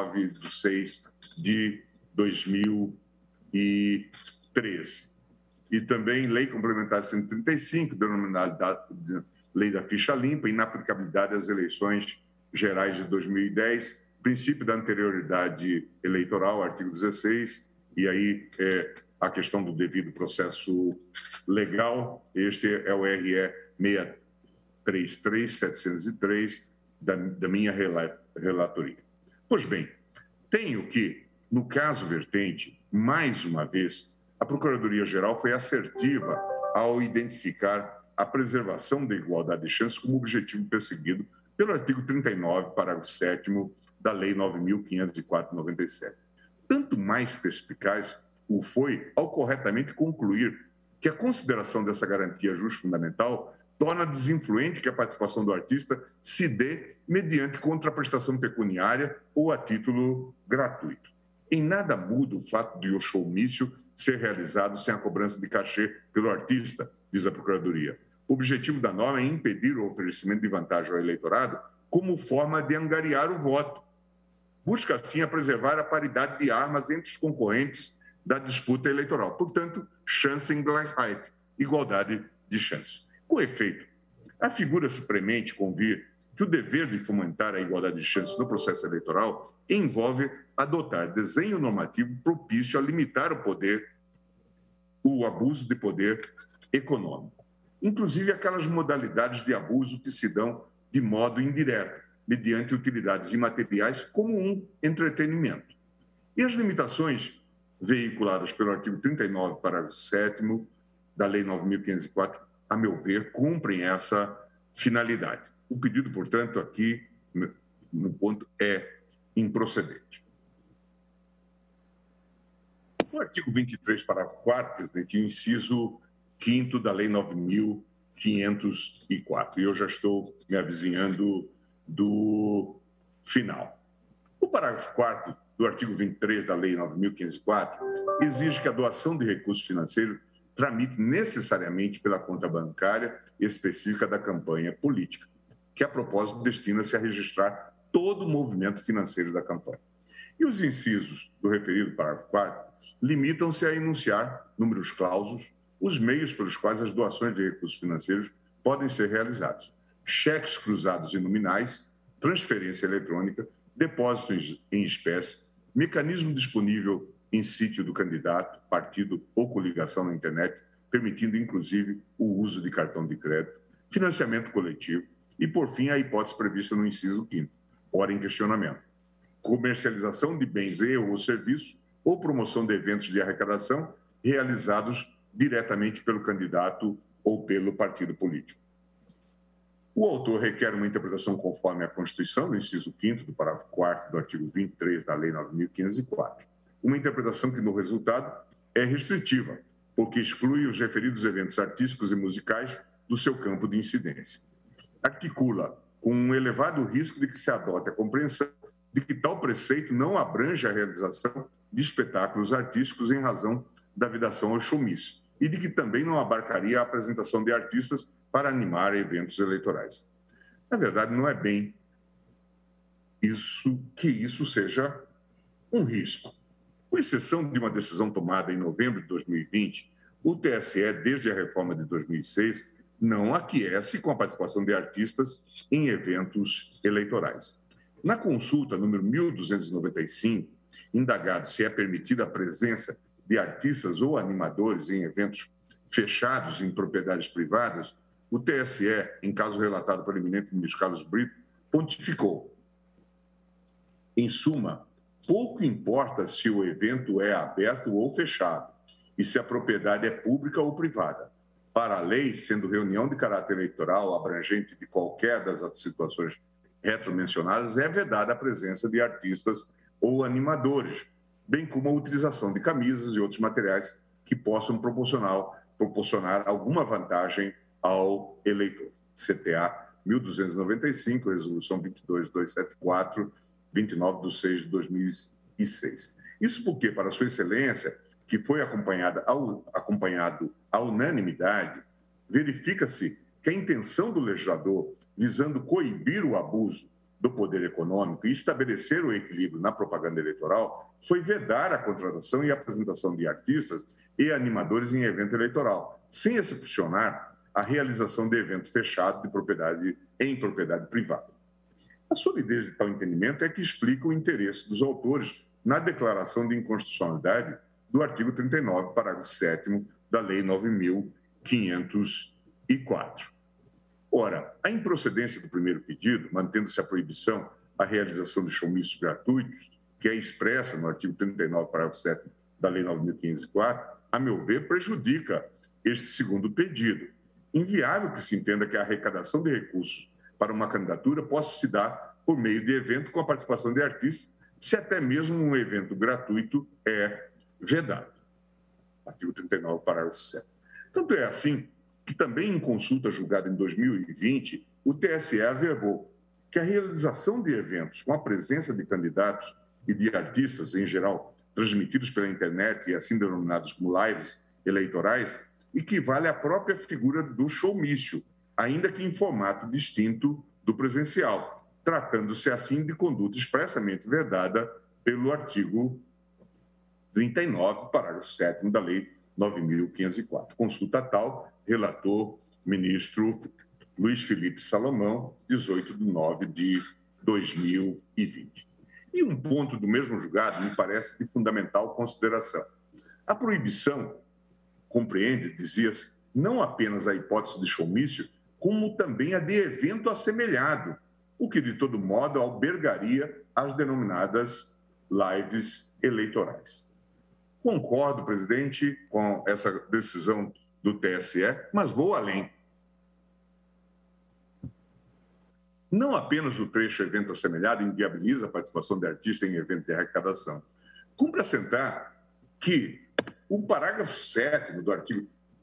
Speaker 3: 19/6/2013. E também Lei Complementar 135, denominada Lei da Ficha Limpa, inaplicabilidade às eleições gerais de 2010, princípio da anterioridade eleitoral, artigo 16, e aí a questão do devido processo legal. Este é o RE 633/703 da minha relatoria. Pois bem, tenho que, no caso vertente, mais uma vez, a Procuradoria-Geral foi assertiva ao identificar a preservação da igualdade de chances como objetivo perseguido pelo artigo 39, parágrafo 7º da Lei 9.504/97. Tanto mais perspicaz o foi ao corretamente concluir que a consideração dessa garantia justo-fundamental torna desinfluente que a participação do artista se dê mediante contraprestação pecuniária ou a título gratuito. Em nada muda o fato de o showmício ser realizado sem a cobrança de cachê pelo artista, diz a Procuradoria. O objetivo da norma é impedir o oferecimento de vantagem ao eleitorado como forma de angariar o voto. Busca, assim, a preservar a paridade de armas entre os concorrentes da disputa eleitoral. Portanto, Chancengleichheit, igualdade de chances. Com efeito, afigura-se premente convir que o dever de fomentar a igualdade de chances no processo eleitoral envolve adotar desenho normativo propício a limitar o abuso de poder econômico, inclusive aquelas modalidades de abuso que se dão de modo indireto, mediante utilidades imateriais como um entretenimento. E as limitações veiculadas pelo artigo 39, parágrafo 7º da Lei 9.504, a meu ver, cumprem essa finalidade. O pedido, portanto, aqui, no ponto, é improcedente. O artigo 23, parágrafo 4º, presidente, o inciso 5º da Lei 9.504. E eu já estou me avizinhando do final. O parágrafo 4º do artigo 23 da Lei 9.504 exige que a doação de recursos financeiros tramite necessariamente pela conta bancária específica da campanha política, que, a propósito, destina-se a registrar todo o movimento financeiro da campanha. E os incisos do referido parágrafo 4º limitam-se a enunciar, números clausos, os meios pelos quais as doações de recursos financeiros podem ser realizadas: cheques cruzados e nominais, transferência eletrônica, depósitos em espécie, mecanismo disponível em sítio do candidato, partido ou coligação na internet, permitindo, inclusive, o uso de cartão de crédito, financiamento coletivo e, por fim, a hipótese prevista no inciso 5º, ora em questionamento: comercialização de bens e ou serviços ou promoção de eventos de arrecadação realizados diretamente pelo candidato ou pelo partido político. O autor requer uma interpretação conforme a Constituição, no inciso 5º do parágrafo 4º do artigo 23 da Lei 9.504. Uma interpretação que, no resultado, é restritiva, porque exclui os referidos eventos artísticos e musicais do seu campo de incidência. Articula com um elevado risco de que se adote a compreensão de que tal preceito não abrange a realização de espetáculos artísticos em razão da vedação ao showmício, e de que também não abarcaria a apresentação de artistas para animar eventos eleitorais. Na verdade, não é bem isso seja um risco. Com exceção de uma decisão tomada em novembro de 2020, o TSE, desde a reforma de 2006, não aquece com a participação de artistas em eventos eleitorais. Na consulta número 1295, indagado se é permitida a presença de artistas ou animadores em eventos fechados em propriedades privadas, o TSE, em caso relatado pelo eminente ministro Carlos Brito, pontificou: em suma, pouco importa se o evento é aberto ou fechado e se a propriedade é pública ou privada. Para a lei, sendo reunião de caráter eleitoral abrangente de qualquer das situações retromencionadas, é vedada a presença de artistas ou animadores, bem como a utilização de camisas e outros materiais que possam proporcionar alguma vantagem ao eleitor. CTA 1295, resolução 22274, 29/6/2006. Isso porque, para Sua Excelência, que foi acompanhado à unanimidade, verifica-se que a intenção do legislador, visando coibir o abuso do poder econômico e estabelecer o equilíbrio na propaganda eleitoral, foi vedar a contratação e apresentação de artistas e animadores em evento eleitoral, sem excepcionar a realização de evento fechado em propriedade privada. A solidez de tal entendimento é que explica o interesse dos autores na declaração de inconstitucionalidade do artigo 39, parágrafo 7º da Lei 9.504. Ora, a improcedência do primeiro pedido, mantendo-se a proibição à realização de showmícios gratuitos, que é expressa no artigo 39, parágrafo 7º da Lei 9.504, a meu ver, prejudica este segundo pedido, inviável que se entenda que a arrecadação de recursos para uma candidatura possa se dar por meio de evento com a participação de artistas, se até mesmo um evento gratuito é vedado. Artigo 39, parágrafo 7. Tanto é assim que também em consulta julgada em 2020, o TSE averbou que a realização de eventos com a presença de candidatos e de artistas, em geral, transmitidos pela internet e assim denominados como lives eleitorais, equivale à própria figura do showmício, ainda que em formato distinto do presencial, tratando-se assim de conduta expressamente vedada pelo artigo 39, parágrafo 7º da Lei 9.504. Consulta tal, relator, ministro Luiz Felipe Salomão, 18 de 9 de 2020. E um ponto do mesmo julgado me parece de fundamental consideração. A proibição compreende, dizia-se, não apenas a hipótese de showmício, como também a de evento assemelhado, o que, de todo modo, albergaria as denominadas lives eleitorais. Concordo, presidente, com essa decisão do TSE, mas vou além. Não apenas o trecho evento assemelhado inviabiliza a participação de artista em evento de arrecadação. Cumpre assentar que o parágrafo 7º do artigo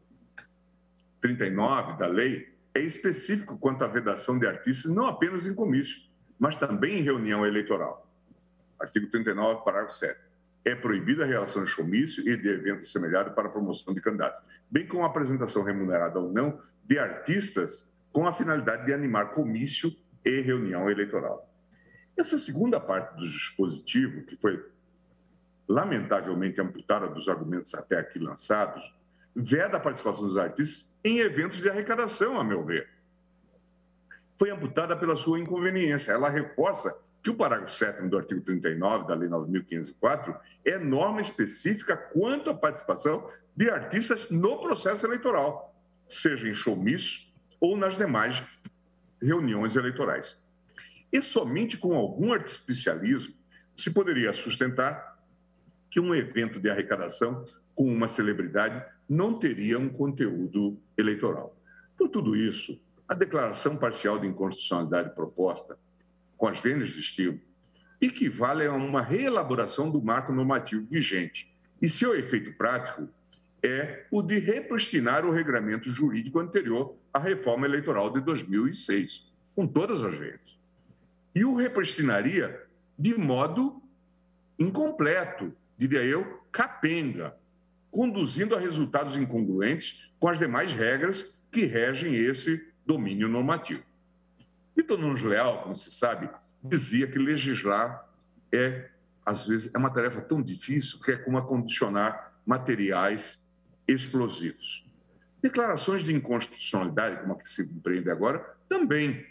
Speaker 3: 39 da lei é específico quanto à vedação de artistas não apenas em comício, mas também em reunião eleitoral. Artigo 39, parágrafo 7º. É proibida a realização de showmício e de evento assemelhado para a promoção de candidatos, bem como a apresentação remunerada ou não de artistas com a finalidade de animar comício e reunião eleitoral. Essa segunda parte do dispositivo, que foi lamentavelmente amputada dos argumentos até aqui lançados, veda a participação dos artistas em eventos de arrecadação, a meu ver. Foi amputada pela sua inconveniência. Ela reforça que o parágrafo 7º do artigo 39 da Lei 9.504 é norma específica quanto à participação de artistas no processo eleitoral, seja em showmício ou nas demais reuniões eleitorais. E somente com algum artificialismo se poderia sustentar que um evento de arrecadação com uma celebridade não teria um conteúdo eleitoral. Por tudo isso, a declaração parcial de inconstitucionalidade proposta, com as vendas de estilo, equivale a uma reelaboração do marco normativo vigente e seu efeito prático é o de repristinar o regramento jurídico anterior à reforma eleitoral de 2006, com todas as vendas. E o repristinaria de modo incompleto, diria eu, capenga, conduzindo a resultados incongruentes com as demais regras que regem esse domínio normativo. Vitor Nunes Leal, como se sabe, dizia que legislar às vezes, é uma tarefa tão difícil que é como acondicionar materiais explosivos. Declarações de inconstitucionalidade, como a que se compreende agora, também.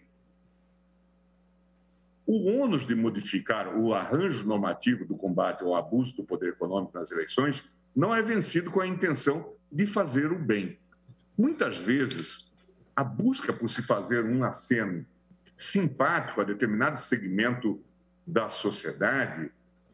Speaker 3: O ônus de modificar o arranjo normativo do combate ao abuso do poder econômico nas eleições não é vencido com a intenção de fazer o bem. Muitas vezes, a busca por se fazer um aceno simpático a determinado segmento da sociedade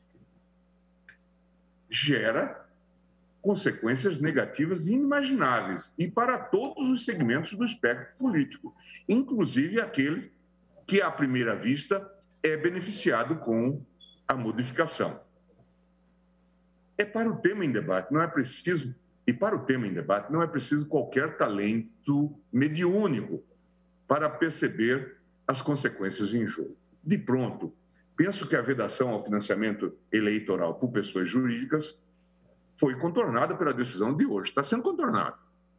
Speaker 3: gera consequências negativas inimagináveis e para todos os segmentos do espectro político, inclusive aquele que, à primeira vista, é beneficiado com a modificação. Para o tema em debate não é preciso qualquer talento mediúnico para perceber as consequências em jogo. De pronto, penso que a vedação ao financiamento eleitoral por pessoas jurídicas foi contornada pela decisão de hoje, está sendo contornada.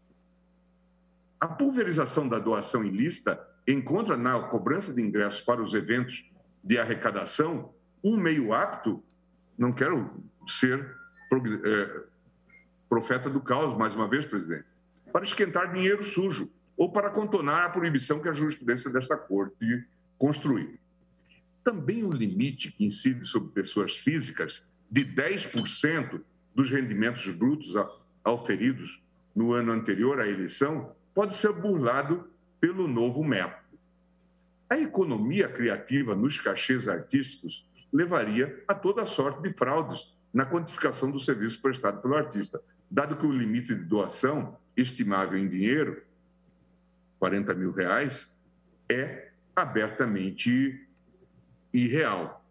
Speaker 3: A pulverização da doação ilícita encontra na cobrança de ingressos para os eventos de arrecadação um meio apto, não quero ser profeta do caos, mais uma vez, presidente, para esquentar dinheiro sujo ou para contornar a proibição que a jurisprudência desta Corte construiu. Também o limite que incide sobre pessoas físicas de 10% dos rendimentos brutos auferidos no ano anterior à eleição pode ser burlado pelo novo método. A economia criativa nos cachês artísticos levaria a toda sorte de fraudes na quantificação do serviço prestado pelo artista, dado que o limite de doação, estimável em dinheiro, 40 mil reais é abertamente irreal.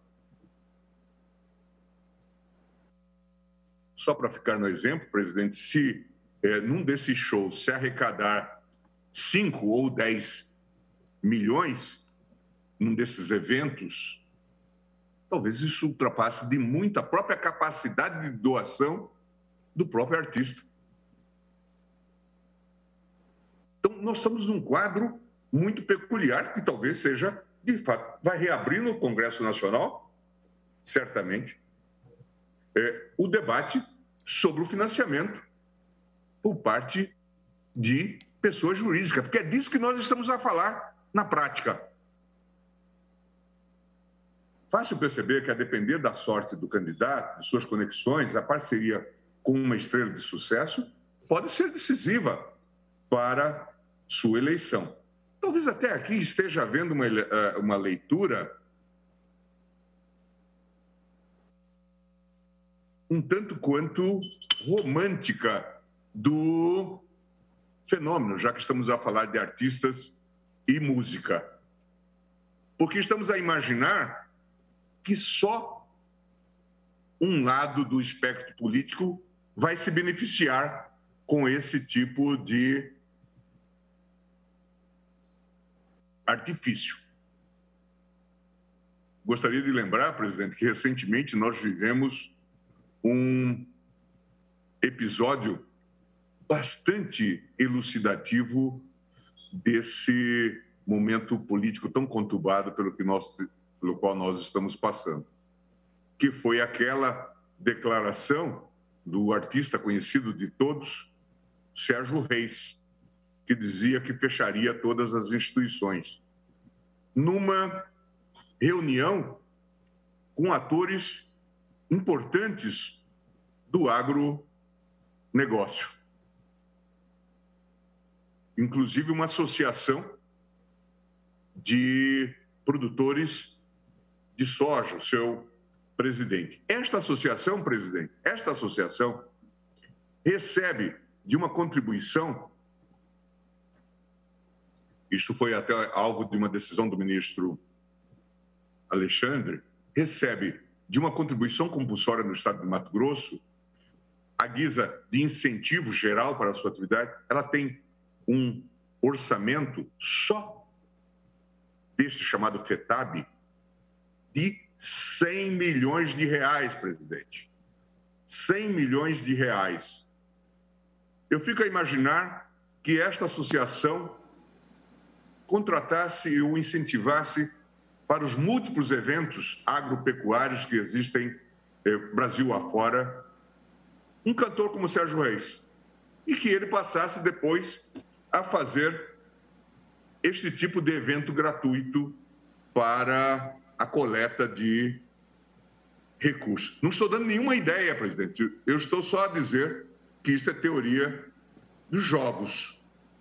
Speaker 3: Só para ficar no exemplo, presidente, se num desses shows se arrecadar 5 ou 10 milhões, num desses eventos, talvez isso ultrapasse de muito a própria capacidade de doação do próprio artista. Então, nós estamos num quadro muito peculiar, que talvez seja, de fato, vai reabrir no Congresso Nacional, certamente, o debate sobre o financiamento por parte de pessoas jurídicas, porque é disso que nós estamos a falar na prática. Fácil perceber que, a depender da sorte do candidato, de suas conexões, a parceria com uma estrela de sucesso pode ser decisiva para sua eleição. Talvez até aqui esteja havendo uma leitura um tanto quanto romântica do fenômeno, já que estamos a falar de artistas e música. Porque estamos a imaginar que só um lado do espectro político vai se beneficiar com esse tipo de artifício. Gostaria de lembrar, presidente, que recentemente nós vivemos um episódio bastante elucidativo desse momento político tão conturbado pelo qual nós estamos passando, que foi aquela declaração do artista conhecido de todos, Sérgio Reis, que dizia que fecharia todas as instituições, numa reunião com atores importantes do agronegócio, inclusive uma associação de produtores de soja, o seu presidente. Esta associação, presidente, recebe de uma contribuição, isto foi até alvo de uma decisão do ministro Alexandre, recebe de uma contribuição compulsória no estado de Mato Grosso, à guisa de incentivo geral para a sua atividade, ela tem um orçamento só deste chamado FETAB de 100 milhões de reais, presidente. 100 milhões de reais. Eu fico a imaginar que esta associação contratasse ou incentivasse para os múltiplos eventos agropecuários que existem Brasil afora, um cantor como Sérgio Reis, e que ele passasse depois a fazer este tipo de evento gratuito para a coleta de recursos. Não estou dando nenhuma ideia, presidente, eu estou só a dizer que isso é teoria dos jogos.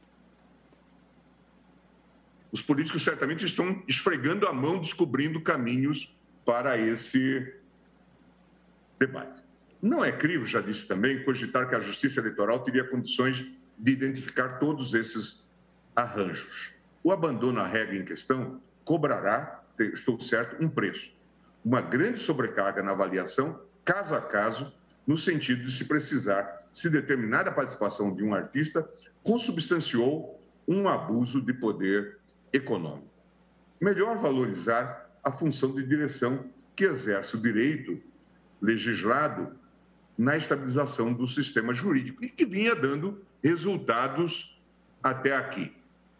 Speaker 3: Os políticos certamente estão esfregando a mão, descobrindo caminhos para esse debate. Não é crível, já disse também, cogitar que a Justiça Eleitoral teria condições de identificar todos esses arranjos. O abandono à regra em questão cobrará, estou certo, um preço. Uma grande sobrecarga na avaliação, caso a caso, no sentido de se precisar se determinada participação de um artista consubstanciou um abuso de poder econômico. Melhor valorizar a função de direção que exerce o direito legislado na estabilização do sistema jurídico e que vinha dando resultados até aqui.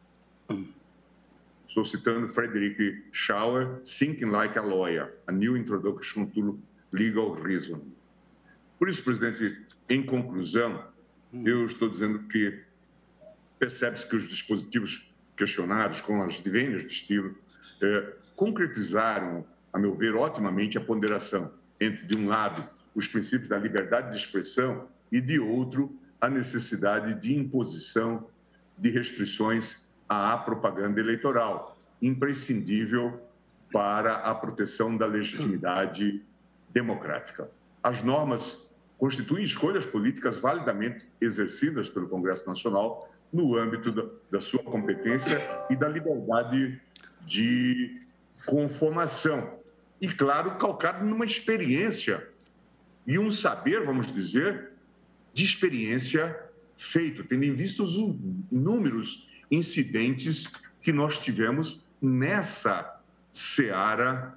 Speaker 3: Estou citando Frederick Schauer, Thinking Like a Lawyer, A New Introduction to Legal Reasoning. Por isso, presidente, em conclusão, eu estou dizendo que percebe-se que os dispositivos questionados, com as divênias de estilo, concretizaram, a meu ver, otimamente a ponderação entre, de um lado, os princípios da liberdade de expressão e, de outro, a necessidade de imposição de restrições à propaganda eleitoral, imprescindível para a proteção da legitimidade democrática. As normas constituem escolhas políticas validamente exercidas pelo Congresso Nacional no âmbito da sua competência e da liberdade de conformação. E, claro, calcado numa experiência e um saber, vamos dizer, de experiência feito, tendo em vista os inúmeros incidentes que nós tivemos nessa seara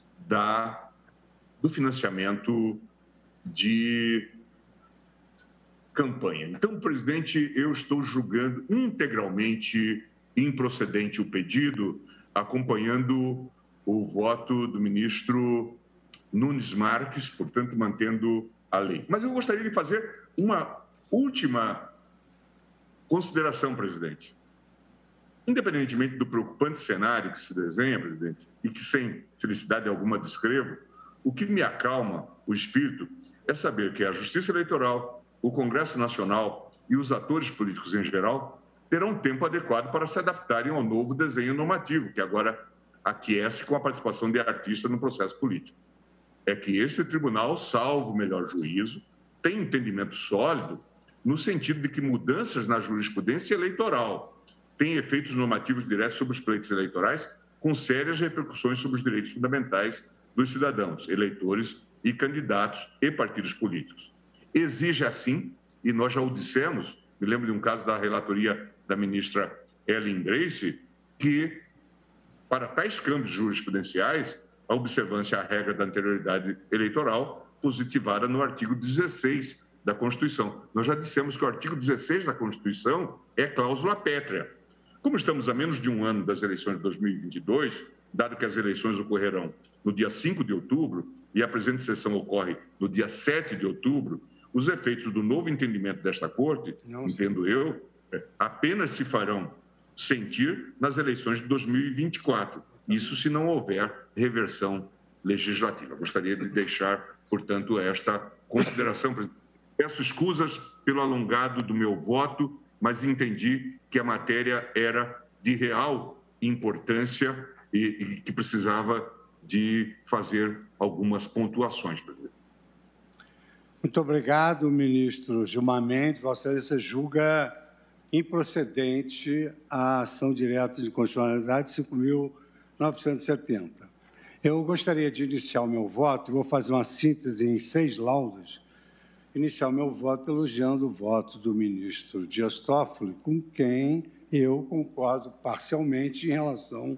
Speaker 3: do financiamento de campanha. Então, presidente, eu estou julgando integralmente improcedente o pedido, acompanhando o voto do ministro Nunes Marques, portanto, mantendo a lei. Mas eu gostaria de fazer uma última consideração, presidente. Independentemente do preocupante cenário que se desenha, presidente, e que sem felicidade alguma descrevo, o que me acalma o espírito é saber que a Justiça Eleitoral, o Congresso Nacional e os atores políticos em geral terão tempo adequado para se adaptarem ao novo desenho normativo, que agora aquece com a participação de artistas no processo político. É que esse tribunal, salvo o melhor juízo, tem entendimento sólido no sentido de que mudanças na jurisprudência eleitoral têm efeitos normativos diretos sobre os pleitos eleitorais, com sérias repercussões sobre os direitos fundamentais dos cidadãos, eleitores e candidatos e partidos políticos. Exige assim, e nós já o dissemos, me lembro de um caso da relatoria da ministra Ellen Grace, que, para tais câmbios jurisprudenciais, a observância à regra da anterioridade eleitoral positivada no artigo 16 da Constituição. Nós já dissemos que o artigo 16 da Constituição é cláusula pétrea. Como estamos a menos de um ano das eleições de 2022, dado que as eleições ocorrerão no dia 5 de outubro e a presente sessão ocorre no dia 7 de outubro, os efeitos do novo entendimento desta Corte, entendo eu, apenas se farão sentir nas eleições de 2024. Isso se não houver reversão legislativa. Gostaria de deixar, portanto, esta consideração. Peço escusas pelo alongado do meu voto, mas entendi que a matéria era de real importância e que precisava de fazer algumas pontuações, presidente.
Speaker 2: Muito obrigado, ministro Gilmar Mendes. Vossa Excelência julga improcedente a ação direta de constitucionalidade 5.970. Eu gostaria de iniciar o meu voto, e vou fazer uma síntese em 6 laudas, iniciar o meu voto elogiando o voto do ministro Dias Toffoli, com quem eu concordo parcialmente em relação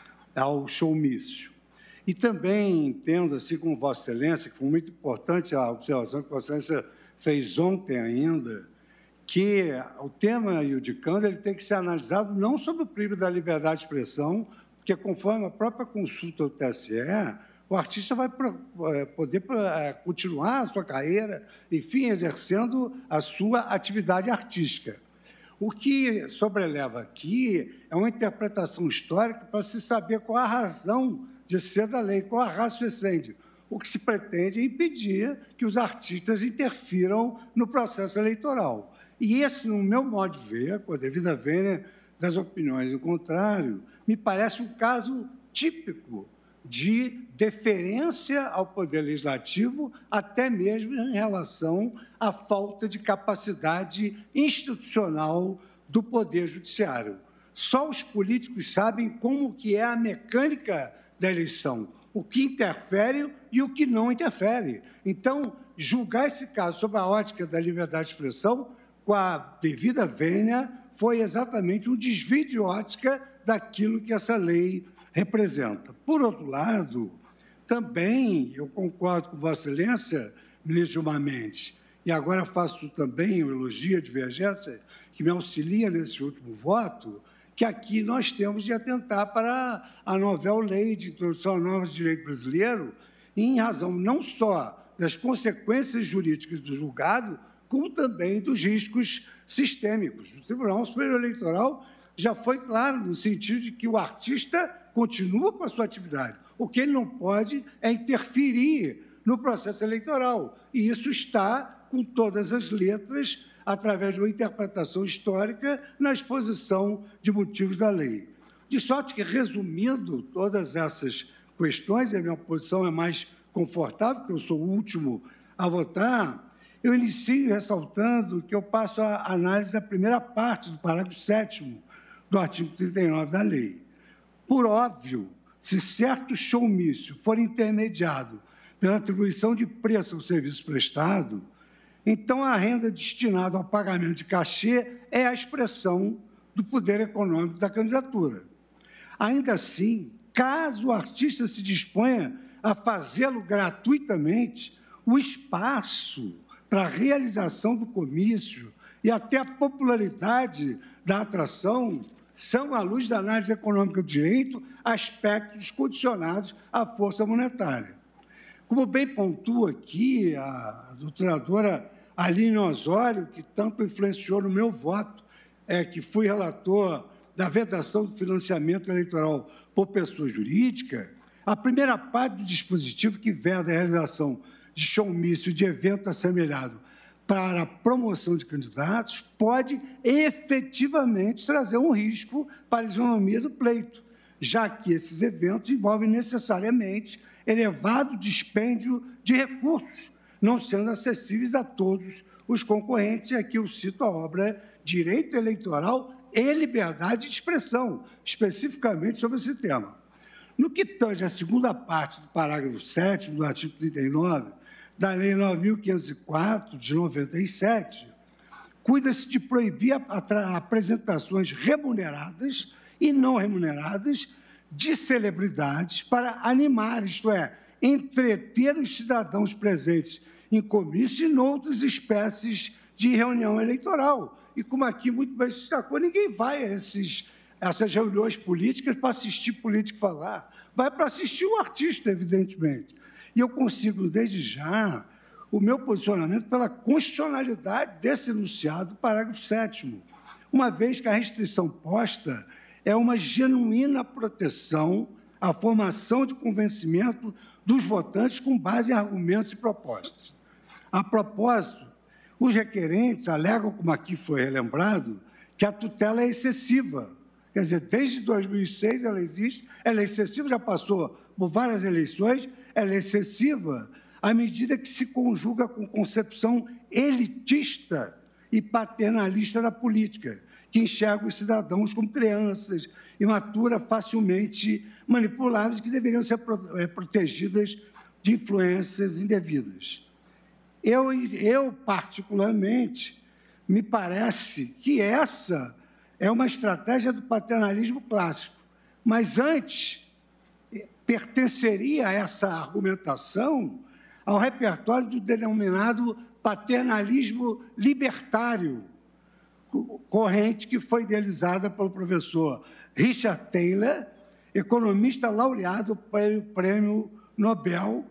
Speaker 2: ao showmício. E também entendo, assim como Vossa Excelência, que foi muito importante a observação que Vossa Excelência fez ontem ainda, que o tema iudicando ele tem que ser analisado não sob o prisma da liberdade de expressão, porque, conforme a própria consulta do TSE, o artista vai poder continuar a sua carreira, enfim, exercendo a sua atividade artística. O que sobreleva aqui é uma interpretação histórica para se saber qual a razão de ser da lei, qual a ratio essendi. O que se pretende é impedir que os artistas interfiram no processo eleitoral. E esse, no meu modo de ver, com a devida vênia das opiniões do contrário, me parece um caso típico de deferência ao Poder Legislativo, até mesmo em relação à falta de capacidade institucional do Poder Judiciário. Só os políticos sabem como que é a mecânica da eleição, o que interfere e o que não interfere. Então, julgar esse caso sob a ótica da liberdade de expressão, com a devida vênia, foi exatamente um desvio de ótica daquilo que essa lei representa. Por outro lado, também eu concordo com Vossa Excelência, ministro Gilmar Mendes, e agora faço também um elogio à divergência que me auxilia nesse último voto, que aqui nós temos de atentar para a novel lei de introdução a normas de direito brasileiro, em razão não só das consequências jurídicas do julgado, como também dos riscos sistêmicos. O Tribunal Superior Eleitoral já foi claro no sentido de que o artista continua com a sua atividade. O que ele não pode é interferir no processo eleitoral. E isso está com todas as letras, através de uma interpretação histórica na exposição de motivos da lei. De sorte que, resumindo todas essas questões, a minha posição é mais confortável, porque eu sou o último a votar, eu inicio ressaltando que eu passo a análise da primeira parte do parágrafo 7º do artigo 39 da lei. Por óbvio, se certo showmício for intermediado pela atribuição de preço ao serviço prestado, então a renda destinada ao pagamento de cachê é a expressão do poder econômico da candidatura. Ainda assim, caso o artista se disponha a fazê-lo gratuitamente, o espaço para a realização do comício e até a popularidade da atração são, à luz da análise econômica do direito, aspectos condicionados à força monetária. Como bem pontua aqui a doutoradora Aline Osório, que tanto influenciou no meu voto, que fui relator da vedação do financiamento eleitoral por pessoa jurídica, a primeira parte do dispositivo que veda a realização de showmício de evento assemelhado para a promoção de candidatos pode efetivamente trazer um risco para a isonomia do pleito, já que esses eventos envolvem necessariamente elevado dispêndio de recursos, não sendo acessíveis a todos os concorrentes, e aqui eu cito a obra Direito Eleitoral e Liberdade de Expressão, especificamente sobre esse tema. No que tange à segunda parte do parágrafo 7º do artigo 39 da Lei 9.504, de 97, cuida-se de proibir apresentações remuneradas e não remuneradas de celebridades para animar, isto é, entreter os cidadãos presentes em comício e em outras espécies de reunião eleitoral. E como aqui muito bem se destacou, ninguém vai a essas reuniões políticas para assistir político falar, vai para assistir o artista, evidentemente. E eu consigo, desde já, o meu posicionamento pela constitucionalidade desse enunciado do parágrafo 7º, uma vez que a restrição posta é uma genuína proteção à formação de convencimento dos votantes com base em argumentos e propostas. A propósito, os requerentes alegam, como aqui foi relembrado, que a tutela é excessiva. Quer dizer, desde 2006 ela existe, ela é excessiva, já passou por várias eleições, ela é excessiva à medida que se conjuga com concepção elitista e paternalista da política, que enxerga os cidadãos como crianças imaturas, facilmente manipuláveis, que deveriam ser protegidas de influências indevidas. Eu, particularmente, me parece que essa é uma estratégia do paternalismo clássico, mas antes pertenceria a essa argumentação ao repertório do denominado paternalismo libertário, corrente que foi idealizada pelo professor Richard Taylor, economista laureado pelo Prêmio Nobel,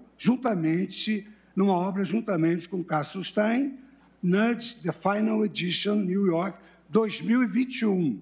Speaker 2: numa obra juntamente com Cassius Stein, Nudge, The Final Edition, New York, 2021.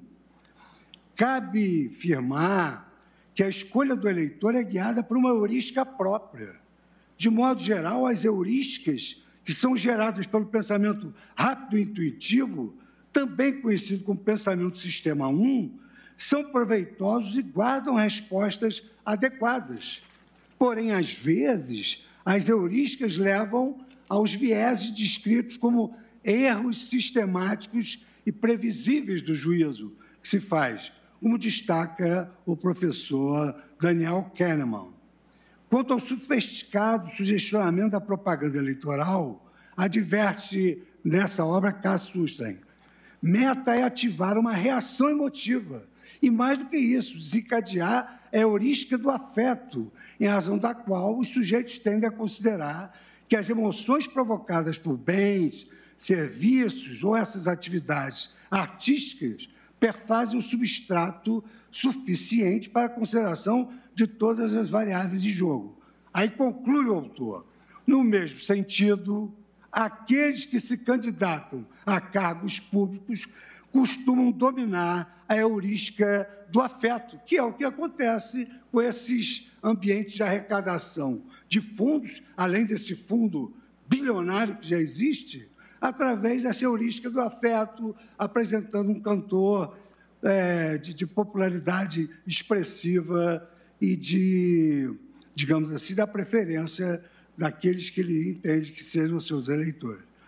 Speaker 2: Cabe afirmar que a escolha do eleitor é guiada por uma heurística própria. De modo geral, as heurísticas que são geradas pelo pensamento rápido e intuitivo, também conhecido como pensamento sistema 1, são proveitosos e guardam respostas adequadas. Porém, às vezes, as heurísticas levam aos vieses descritos como erros sistemáticos e previsíveis do juízo que se faz, como destaca o professor Daniel Kahneman. Quanto ao sofisticado sugestionamento da propaganda eleitoral, adverte nessa obra Cassius Stein. Meta é ativar uma reação emotiva e, mais do que isso, desencadear a heurística do afeto, em razão da qual os sujeitos tendem a considerar que as emoções provocadas por bens, serviços ou essas atividades artísticas perfazem o substrato suficiente para a consideração de todas as variáveis em jogo. Aí conclui o autor. No mesmo sentido, aqueles que se candidatam a cargos públicos costumam dominar a heurística do afeto, que é o que acontece com esses ambientes de arrecadação de fundos, além desse fundo bilionário que já existe, através dessa heurística do afeto, apresentando um cantor de popularidade expressiva e de, digamos assim, da preferência daqueles que ele entende que sejam seus eleitores.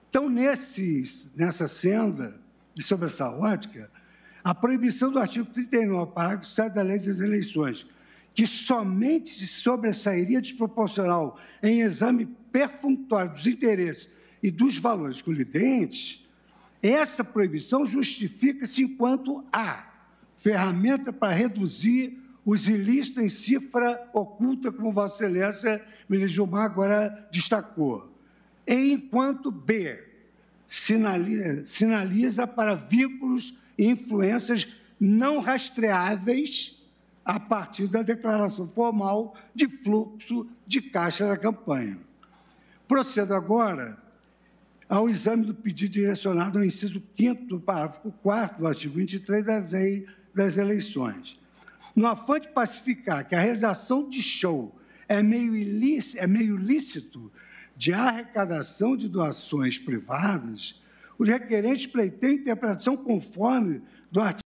Speaker 2: Então, nessa senda e sob essa ótica, a proibição do artigo 39, parágrafo 7 da Lei das Eleições, que somente se sobressairia desproporcional em exame perfunctório dos interesses e dos valores colidentes, essa proibição justifica-se enquanto a ferramenta para reduzir os ilícitos em cifra oculta, como Vossa Excelência, ministro Gilmar, agora destacou, e enquanto b, sinaliza para vínculos e influências não rastreáveis a partir da declaração formal de fluxo de caixa da campanha. Procedo agora ao exame do pedido direcionado ao inciso 5º do parágrafo 4º do artigo 23 da Lei das Eleições. No afã de pacificar que a realização de show é meio ilícito de arrecadação de doações privadas, os requerentes pleiteiam interpretação conforme do artigo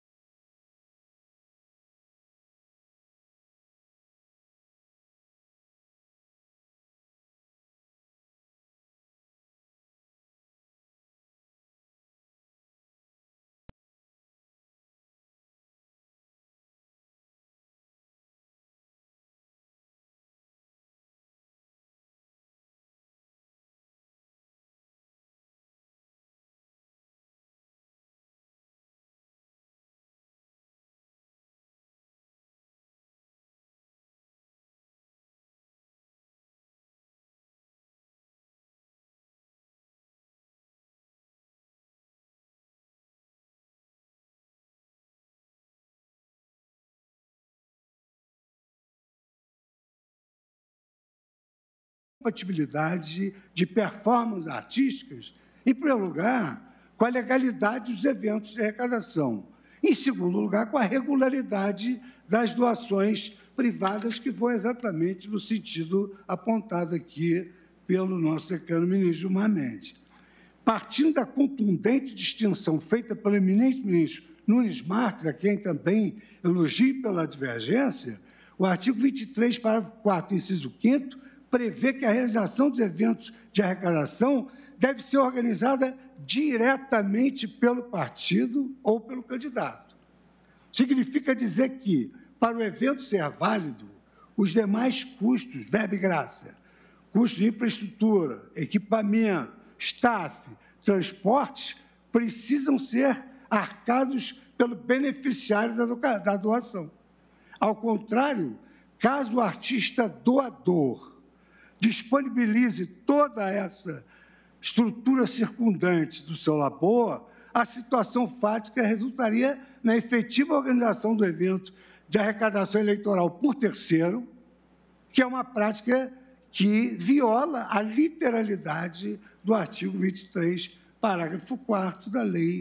Speaker 2: compatibilidade de performances artísticas, em primeiro lugar, com a legalidade dos eventos de arrecadação. Em segundo lugar, com a regularidade das doações privadas, que foi exatamente no sentido apontado aqui pelo nosso decano ministro Gilmar Mendes. Partindo da contundente distinção feita pelo eminente ministro Nunes Marques, a quem também elogio pela divergência, o artigo 23, parágrafo 4º, inciso 5º, prevê que a realização dos eventos de arrecadação deve ser organizada diretamente pelo partido ou pelo candidato. Significa dizer que, para o evento ser válido, os demais custos, verba e graça, custos de infraestrutura, equipamento, staff, transportes, precisam ser arcados pelo beneficiário da doação. Ao contrário, caso o artista doador disponibilize toda essa estrutura circundante do seu labor, a situação fática resultaria na efetiva organização do evento de arrecadação eleitoral por terceiro, que é uma prática que viola a literalidade do artigo 23, parágrafo 4º da Lei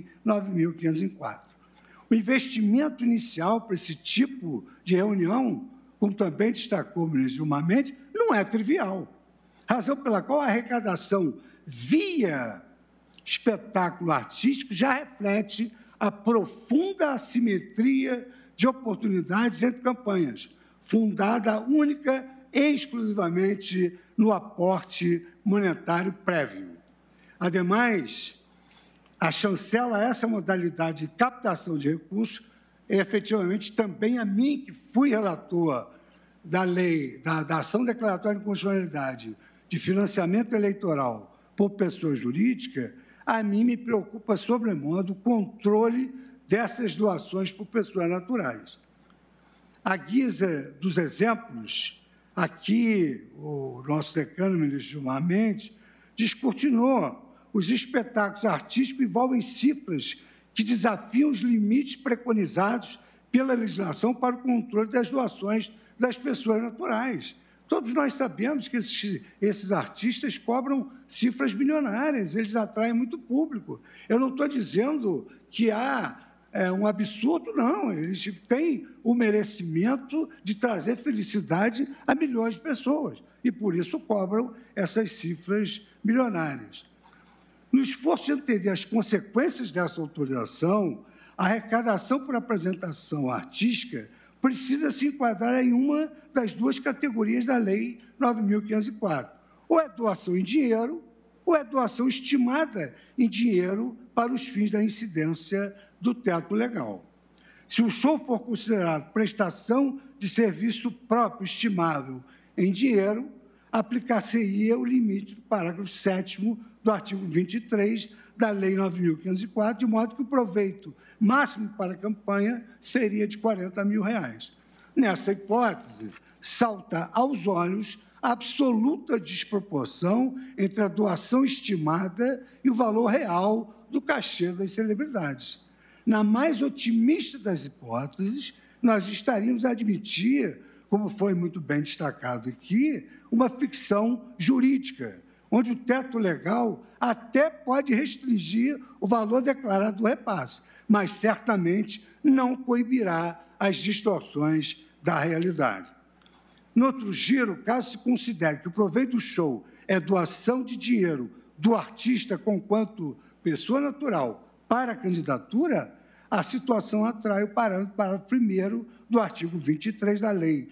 Speaker 2: 9.504. O investimento inicial para esse tipo de reunião, como também destacou o ministro Gilmar Mendes, não é trivial, razão pela qual a arrecadação via espetáculo artístico já reflete a profunda assimetria de oportunidades entre campanhas, fundada única e exclusivamente no aporte monetário prévio. Ademais, a chancela a essa modalidade de captação de recursos é efetivamente também a mim, que fui relator da lei, da ação declaratória de inconstitucionalidade de financiamento eleitoral por pessoa jurídica, a mim me preocupa sobremodo o controle dessas doações por pessoas naturais. À guisa dos exemplos, aqui o nosso decano, ministro Gilmar Mendes, descortinou os espetáculos artísticos envolvem cifras que desafiam os limites preconizados pela legislação para o controle das doações das pessoas naturais. Todos nós sabemos que esses artistas cobram cifras milionárias, eles atraem muito público. Eu não estou dizendo que há um absurdo, não. Eles têm o merecimento de trazer felicidade a milhões de pessoas e, por isso, cobram essas cifras milionárias. No esforço de antever as consequências dessa autorização, a arrecadação por apresentação artística precisa se enquadrar em uma das duas categorias da Lei 9.504. Ou é doação em dinheiro, ou é doação estimada em dinheiro para os fins da incidência do teto legal. Se o show for considerado prestação de serviço próprio estimável em dinheiro, aplicar-se-ia o limite do parágrafo 7º do artigo 23 da Lei 9.504, de modo que o proveito máximo para a campanha seria de R$ 40 mil. Nessa hipótese, salta aos olhos a absoluta desproporção entre a doação estimada e o valor real do cachê das celebridades. Na mais otimista das hipóteses, nós estaríamos a admitir, como foi muito bem destacado aqui, uma ficção jurídica, onde o teto legal até pode restringir o valor declarado do repasse, mas certamente não coibirá as distorções da realidade. No outro giro, caso se considere que o proveito do show é doação de dinheiro do artista conquanto pessoa natural para a candidatura, a situação atrai o parâmetro parágrafo 1º do artigo 23 da Lei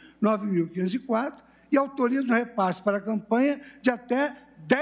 Speaker 2: 9.504 e autoriza o repasse para a campanha de até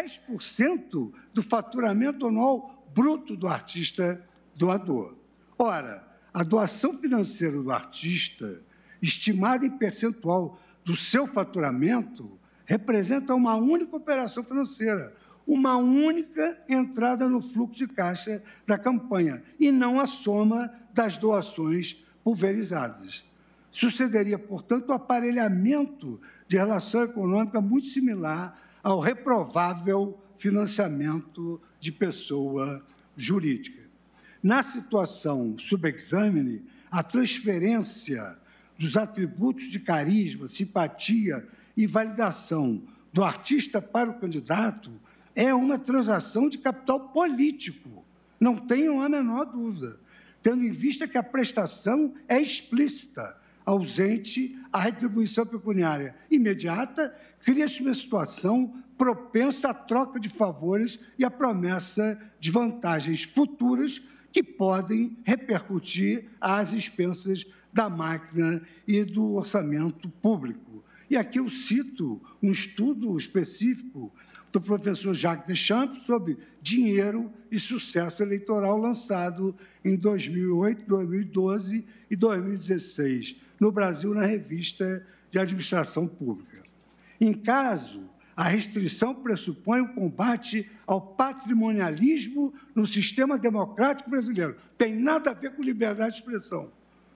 Speaker 2: 10% do faturamento anual bruto do artista doador. Ora, a doação financeira do artista, estimada em percentual do seu faturamento, representa uma única operação financeira, uma única entrada no fluxo de caixa da campanha, e não a soma das doações pulverizadas. Sucederia, portanto, o aparelhamento de relação econômica muito similar ao reprovável financiamento de pessoa jurídica. Na situação subexamine, a transferência dos atributos de carisma, simpatia e validação do artista para o candidato é uma transação de capital político, não tenham a menor dúvida, tendo em vista que a prestação é explícita, ausente a retribuição pecuniária imediata, cria-se uma situação propensa à troca de favores e à promessa de vantagens futuras que podem repercutir às expensas da máquina e do orçamento público. E aqui eu cito um estudo específico do professor Jacques Deschamps sobre dinheiro e sucesso eleitoral lançado em 2008, 2012 e 2016, no Brasil, na Revista de Administração Pública. Em caso, a restrição pressupõe o combate ao patrimonialismo no sistema democrático brasileiro. Tem nada a ver com liberdade de expressão.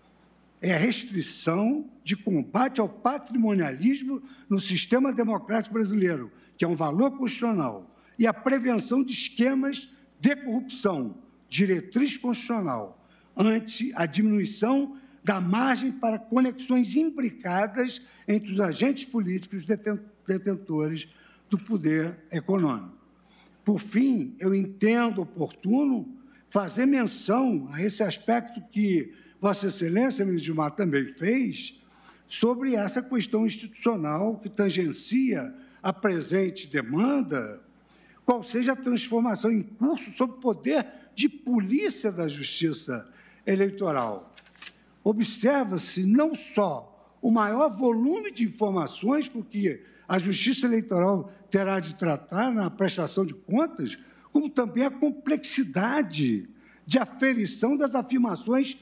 Speaker 2: É a restrição de combate ao patrimonialismo no sistema democrático brasileiro, que é um valor constitucional, e a prevenção de esquemas de corrupção, diretriz constitucional, ante a diminuição da margem para conexões imbricadas entre os agentes políticos detentores do poder econômico. Por fim, eu entendo oportuno fazer menção a esse aspecto que Vossa Excelência, ministro Gilmar, também fez, sobre essa questão institucional que tangencia a presente demanda, qual seja a transformação em curso sobre o poder de polícia da Justiça Eleitoral. Observa-se não só o maior volume de informações com que a Justiça Eleitoral terá de tratar na prestação de contas, como também a complexidade de aferição das afirmações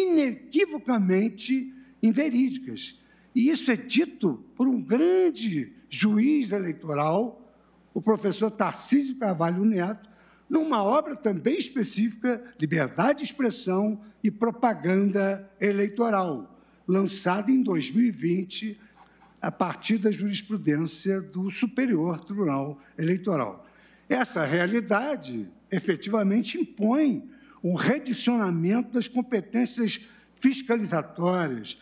Speaker 2: inequivocamente inverídicas. E isso é dito por um grande juiz eleitoral, o professor Tarcísio Carvalho Neto, numa obra também específica, Liberdade de Expressão e Propaganda Eleitoral, lançada em 2020, a partir da jurisprudência do Superior Tribunal Eleitoral. Essa realidade, efetivamente, impõe um redicionamento das competências fiscalizatórias,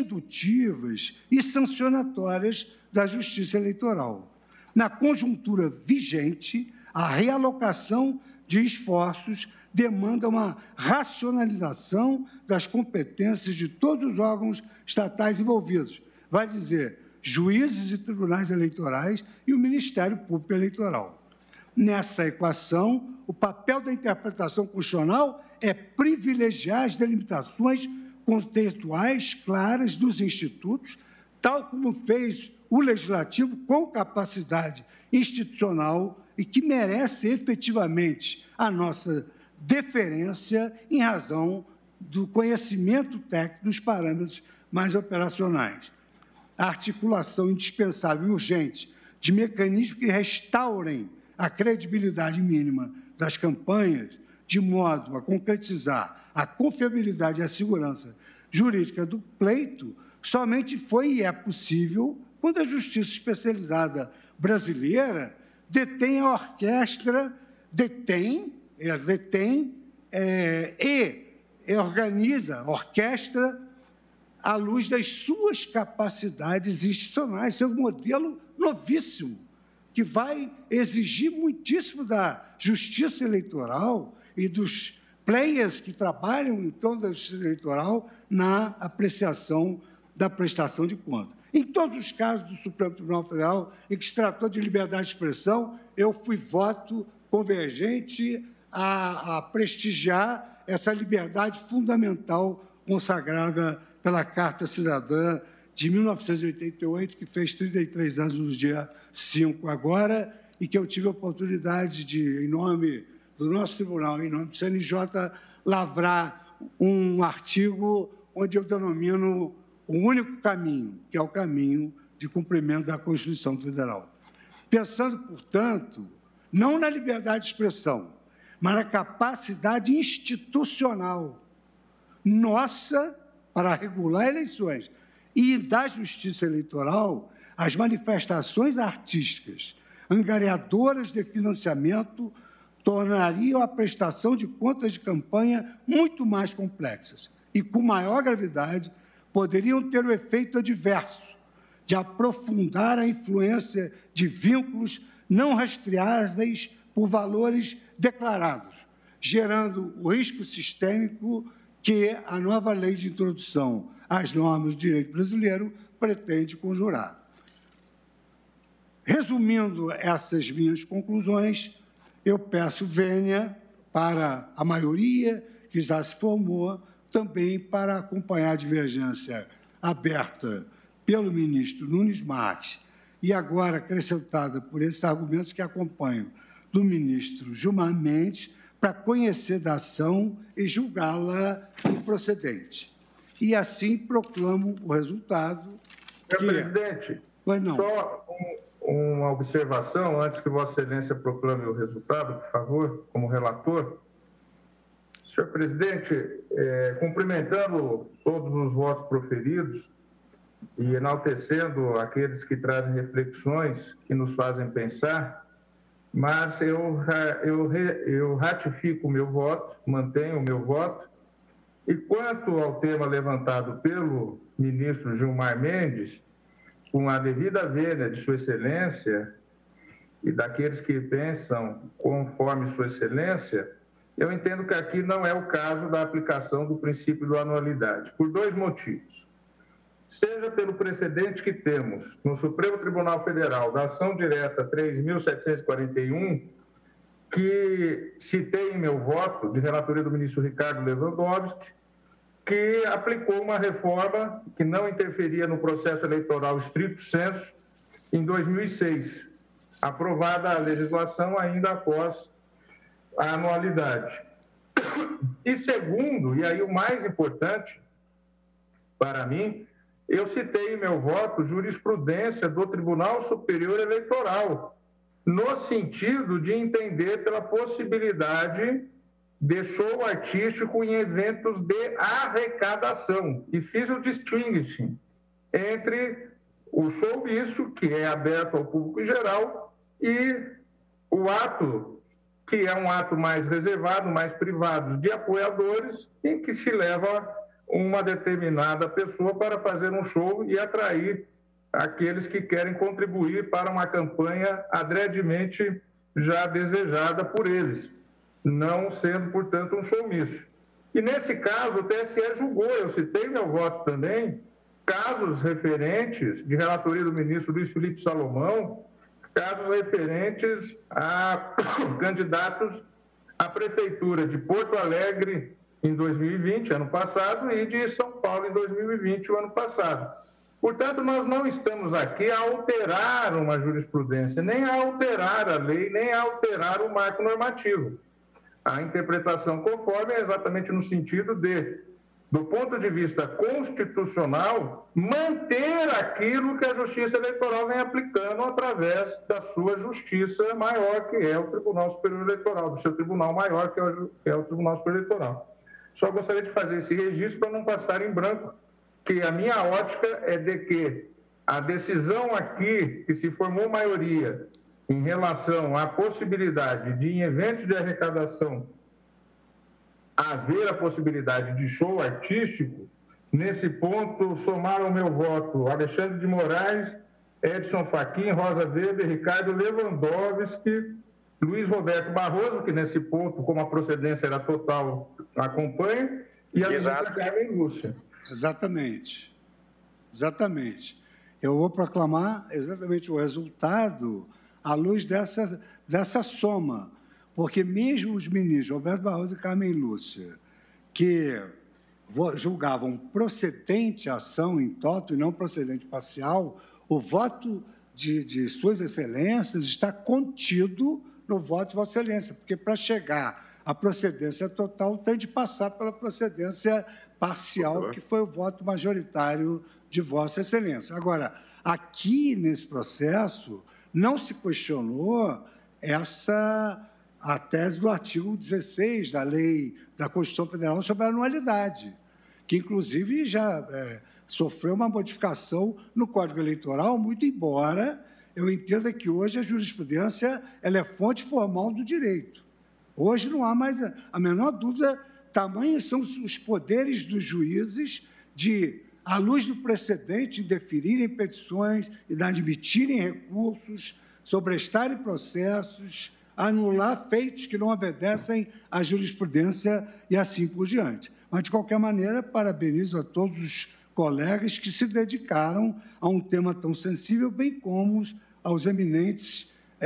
Speaker 2: indutivas e sancionatórias da Justiça Eleitoral. Na conjuntura vigente, a realocação de esforços demanda uma racionalização das competências de todos os órgãos estatais envolvidos, vai dizer, juízes e tribunais eleitorais e o Ministério Público Eleitoral. Nessa equação, o papel da interpretação constitucional é privilegiar as delimitações contextuais claras dos institutos, tal como fez o Legislativo com capacidade institucional e que merece efetivamente a nossa deferência em razão do conhecimento técnico dos parâmetros mais operacionais. A articulação indispensável e urgente de mecanismos que restaurem a credibilidade mínima das campanhas, de modo a concretizar a confiabilidade e a segurança jurídica do pleito, somente foi e é possível quando a Justiça Especializada brasileira detém a orquestra, e organiza a orquestra à luz das suas capacidades institucionais. Esse é um modelo novíssimo, que vai exigir muitíssimo da Justiça Eleitoral e dos players que trabalham em torno da Justiça Eleitoral na apreciação da prestação de contas. Em todos os casos do Supremo Tribunal Federal em que se tratou de liberdade de expressão, eu fui voto convergente a prestigiar essa liberdade fundamental consagrada pela Carta Cidadã de 1988, que fez 33 anos no dia 5 agora, e que eu tive a oportunidade de, em nome do nosso tribunal, em nome do CNJ, lavrar um artigo onde eu denomino o único caminho, que é o caminho de cumprimento da Constituição Federal. Pensando, portanto, não na liberdade de expressão, mas na capacidade institucional nossa para regular eleições e da Justiça Eleitoral, as manifestações artísticas angariadoras de financiamento tornariam a prestação de contas de campanha muito mais complexas e, com maior gravidade, poderiam ter o efeito adverso de aprofundar a influência de vínculos não rastreáveis por valores declarados, gerando o risco sistêmico que a nova lei de introdução às normas do direito brasileiro pretende conjurar. Resumindo essas minhas conclusões, eu peço vênia para a maioria que já se formou, também para acompanhar a divergência aberta pelo ministro Nunes Marques e agora acrescentada por esses argumentos que acompanham do ministro Gilmar Mendes, para conhecer da ação e julgá-la improcedente. E assim proclamo o resultado.
Speaker 4: Senhor presidente, só uma observação, antes que Vossa Excelência proclame o resultado, por favor, como relator. Senhor presidente, cumprimentando todos os votos proferidos e enaltecendo aqueles que trazem reflexões que nos fazem pensar, mas eu ratifico o meu voto, mantenho o meu voto, e quanto ao tema levantado pelo ministro Gilmar Mendes, com a devida vênia de Sua Excelência e daqueles que pensam conforme Sua Excelência, eu entendo que aqui não é o caso da aplicação do princípio da anualidade, por dois motivos. Seja pelo precedente que temos no Supremo Tribunal Federal da ação direta 3.741, que citei em meu voto, de relatoria do ministro Ricardo Lewandowski, que aplicou uma reforma que não interferia no processo eleitoral estricto sensu em 2006, aprovada a legislação ainda após a anualidade. E segundo, e aí o mais importante para mim, eu citei em meu voto jurisprudência do Tribunal Superior Eleitoral, no sentido de entender pela possibilidade de show artístico em eventos de arrecadação. E fiz o distinguishing entre o show misto, que é aberto ao público em geral, e o ato, que é um ato mais reservado, mais privado, de apoiadores, em que se leva uma determinada pessoa para fazer um show e atrair aqueles que querem contribuir para uma campanha adredemente já desejada por eles, não sendo, portanto, um show misto. E, nesse caso, o TSE julgou, eu citei meu voto também, casos referentes, de relatoria do ministro Luiz Felipe Salomão, casos referentes a candidatos à Prefeitura de Porto Alegre em 2020, ano passado, e de São Paulo em 2020, o ano passado. Portanto, nós não estamos aqui a alterar uma jurisprudência, nem a alterar a lei, nem a alterar o marco normativo. A interpretação conforme é exatamente no sentido de, do ponto de vista constitucional, manter aquilo que a Justiça Eleitoral vem aplicando através da sua justiça maior, que é o Tribunal Superior Eleitoral, do seu tribunal maior, que é o Tribunal Superior Eleitoral. Só gostaria de fazer esse registro para não passar em branco, que a minha ótica é de que a decisão aqui, que se formou maioria em relação à possibilidade de, em eventos de arrecadação, haver a possibilidade de show artístico, nesse ponto somaram o meu voto Alexandre de Moraes, Edson Fachin, Rosa Weber, Ricardo Lewandowski, Luiz Roberto Barroso, que nesse ponto, como a procedência era total, acompanha, e a ministra Carmen Lúcia.
Speaker 2: Exatamente. Exatamente. Eu vou proclamar exatamente o resultado à luz dessa soma, porque mesmo os ministros Roberto Barroso e Carmen Lúcia, que julgavam procedente a ação em toto e não procedente parcial, o voto de Suas Excelências está contido no voto de Vossa Excelência, porque para chegar à procedência total tem de passar pela procedência parcial, que foi o voto majoritário de Vossa Excelência. Agora, aqui nesse processo, não se questionou a tese do artigo 16 da Lei da Constituição Federal sobre a anualidade, que, inclusive, já sofreu uma modificação no Código Eleitoral, muito embora eu entenda que hoje a jurisprudência ela é fonte formal do direito. Hoje não há mais a menor dúvida. Tamanhos são os poderes dos juízes de, à luz do precedente, deferirem petições, inadmitirem recursos, sobrestarem processos, anular feitos que não obedecem à jurisprudência e assim por diante. Mas, de qualquer maneira, parabenizo a todos os colegas que se dedicaram a um tema tão sensível, bem como aos eminentes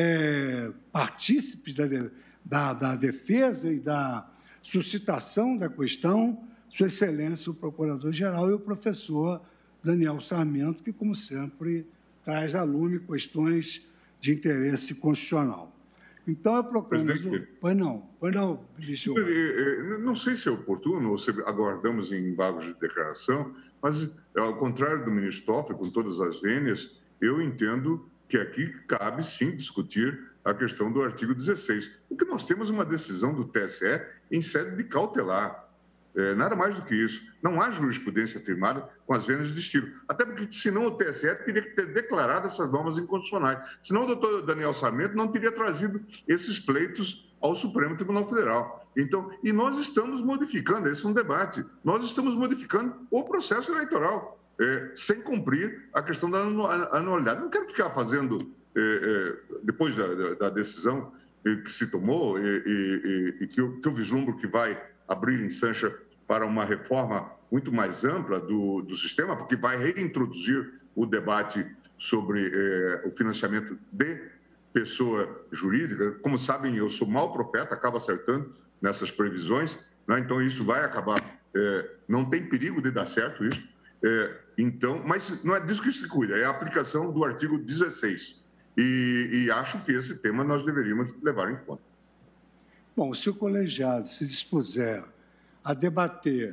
Speaker 2: partícipes da defesa e da suscitação da questão, Sua Excelência, o Procurador-Geral e o professor Daniel Sarmento, que, como sempre, traz à lume questões de interesse constitucional. Então, eu proclamo... Pois não, ministro.
Speaker 3: Não sei se é oportuno ou se aguardamos em embargos de declaração, mas, ao contrário do ministro Toffoli, com todas as vênias, eu entendo que aqui cabe, sim, discutir a questão do artigo 16, porque nós temos uma decisão do TSE em sede de cautelar. Nada mais do que isso. Não há jurisprudência firmada com as vênias de estilo. Até porque, senão, o TSE teria que ter declarado essas normas inconstitucionais. Senão, o doutor Daniel Sarmento não teria trazido esses pleitos ao Supremo Tribunal Federal. Então, e nós estamos modificando, esse é um debate, nós estamos modificando o processo eleitoral, sem cumprir a questão da anualidade. Não quero ficar fazendo, depois da decisão que se tomou e que eu vislumbro que vai abrir em Sancha para uma reforma muito mais ampla do sistema, porque vai reintroduzir o debate sobre o financiamento de pessoa jurídica. Como sabem, eu sou mau profeta, acabo acertando nessas previsões, né? Então isso vai acabar, não tem perigo de dar certo isso, então, mas não é disso que se cuida, é a aplicação do artigo 16, e acho que esse tema nós deveríamos levar em conta.
Speaker 2: Bom, se o colegiado se dispuser a debater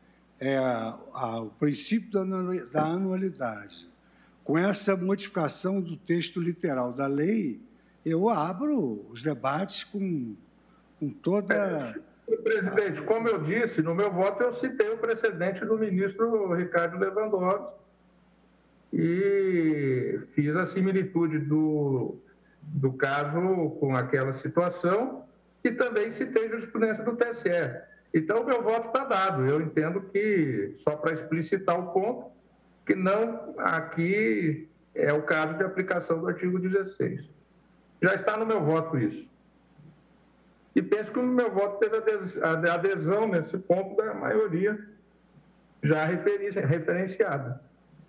Speaker 2: o princípio da anualidade com essa modificação do texto literal da lei, eu abro os debates com toda...
Speaker 4: Presidente, como eu disse, no meu voto eu citei o precedente do ministro Ricardo Lewandowski e fiz a similitude do caso com aquela situação e também citei jurisprudência do TSE. Então, o meu voto está dado. Eu entendo que, só para explicitar o ponto, que não aqui é o caso de aplicação do artigo 16. Já está no meu voto isso. E penso que o meu voto teve adesão nesse ponto da maioria já referenciada.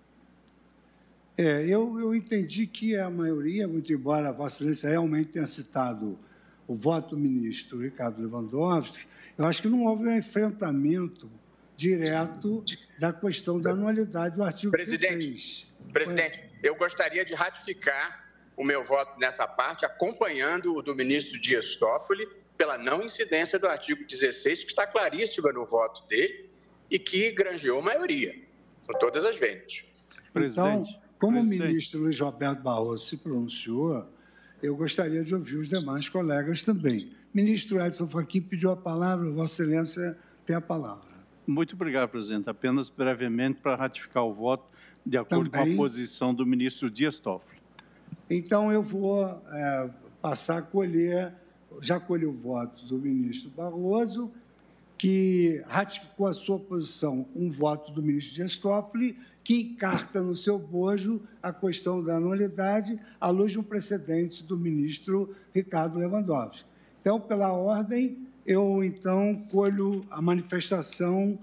Speaker 2: Eu entendi que a maioria, muito embora a Vossa Excelência realmente tenha citado o voto do ministro Ricardo Lewandowski, eu acho que não houve um enfrentamento direto da questão da anualidade do artigo 16.
Speaker 5: Presidente, eu gostaria de ratificar o meu voto nessa parte, acompanhando o do ministro Dias Toffoli, pela não incidência do artigo 16, que está claríssima no voto dele e que granjeou maioria, com todas as vendas.
Speaker 2: Então, como o ministro Luiz Roberto Barroso se pronunciou, eu gostaria de ouvir os demais colegas também. Ministro Edson Fachin pediu a palavra, Vossa Excelência tem a palavra.
Speaker 6: Muito obrigado, presidente. Apenas brevemente para ratificar o voto de acordo com a posição do ministro Dias Toffoli.
Speaker 2: Então, eu vou passar a colher, já colhi o voto do ministro Barroso, que ratificou a sua posição com o voto do ministro Dias Toffoli, que encarta no seu bojo a questão da anualidade, à luz de um precedente do ministro Ricardo Lewandowski. Então, pela ordem, eu, então, colho a manifestação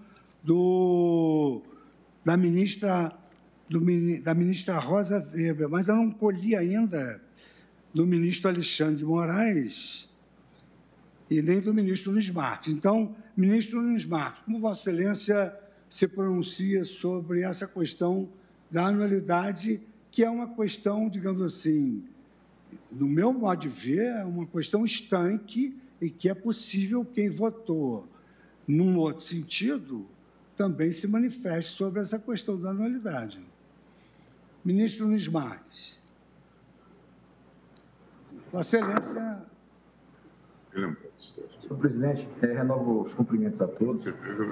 Speaker 2: da ministra Rosa Weber, mas eu não colhi ainda do ministro Alexandre de Moraes e nem do ministro Nunes Marques. Então, ministro Nunes Marques, como Vossa Excelência se pronuncia sobre essa questão da anualidade, que é uma questão, digamos assim, no meu modo de ver, é uma questão estanque e que é possível quem votou num outro sentido também se manifeste sobre essa questão da anualidade. Ministro Nunes Marques. Vossa Excelência.
Speaker 7: Senhor presidente, renovo os cumprimentos a todos.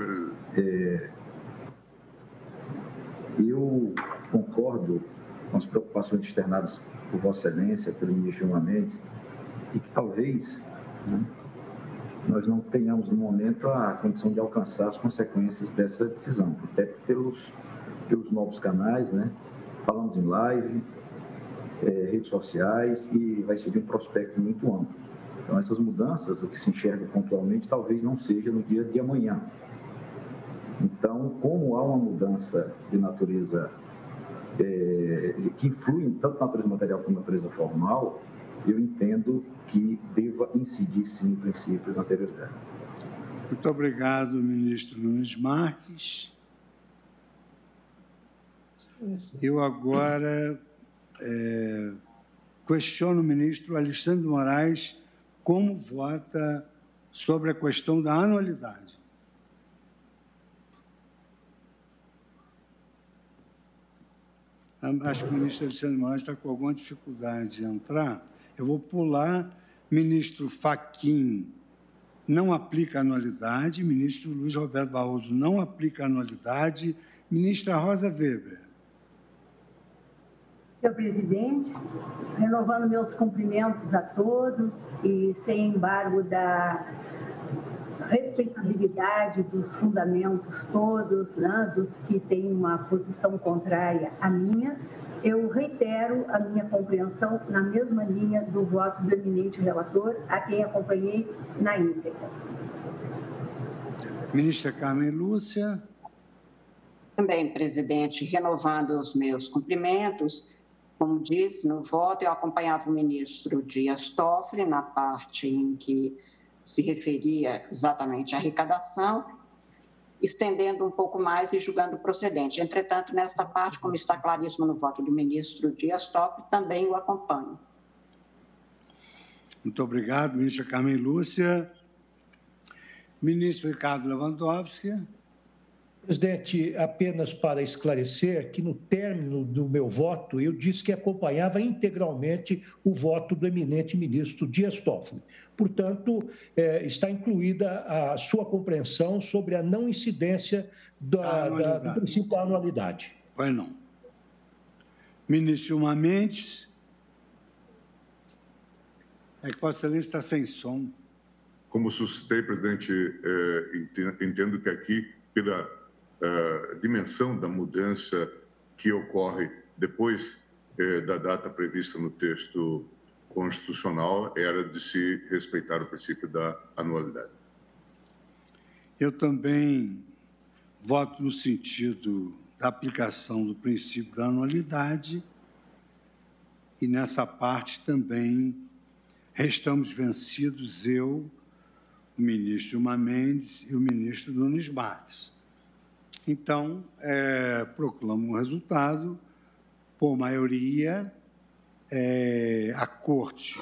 Speaker 7: Eu concordo com as preocupações externadas por Vossa Excelência, pelo ministro Gilmar Mendes, e que talvez nós não tenhamos, no momento, a condição de alcançar as consequências dessa decisão, até pelos novos canais, falamos em live, redes sociais, e vai ser de um prospecto muito amplo. Então, essas mudanças, o que se enxerga pontualmente, talvez não seja no dia de amanhã. Então, como há uma mudança de natureza que influi tanto na natureza material como na natureza formal, eu entendo que deva incidir, sim, no princípio da anterioridade.
Speaker 2: Muito obrigado, ministro Nunes Marques. Eu agora questiono o ministro Alexandre de Moraes como vota sobre a questão da anualidade. Acho que o ministro Alexandre de Moraes está com alguma dificuldade de entrar. Eu vou pular. Ministro Fachin não aplica anualidade. Ministro Luiz Roberto Barroso não aplica anualidade. Ministra Rosa Weber.
Speaker 8: Senhor presidente, renovando meus cumprimentos a todos e sem embargo da respeitabilidade dos fundamentos todos, dos que têm uma posição contrária à minha, eu reitero a minha compreensão na mesma linha do voto do eminente relator, a quem acompanhei na íntegra.
Speaker 2: Ministra Carmen Lúcia.
Speaker 9: Também, presidente, renovando os meus cumprimentos, como disse no voto, eu acompanhava o ministro Dias Toffoli na parte em que se referia exatamente à arrecadação, estendendo um pouco mais e julgando procedente. Entretanto, nesta parte, como está claríssimo no voto do ministro Dias Toffoli, também o acompanho.
Speaker 2: Muito obrigado, ministra Carmen Lúcia. Ministro Ricardo Lewandowski.
Speaker 1: Presidente, apenas para esclarecer que no término do meu voto, eu disse que acompanhava integralmente o voto do eminente ministro Dias Toffoli. Portanto, está incluída a sua compreensão sobre a não incidência do princípio da anualidade.
Speaker 2: Pois não. Ministro Gilmar Mendes. É que Vossa Excelência está sem som.
Speaker 3: Como suscitei, presidente, entendo que aqui, pela dimensão da mudança que ocorre depois da data prevista no texto constitucional, era de se respeitar o princípio da anualidade.
Speaker 2: Eu também voto no sentido da aplicação do princípio da anualidade e, nessa parte, também restamos vencidos eu, o ministro Gilmar Mendes e o ministro Nunes Marques. Então, proclamo o resultado. Por maioria, a Corte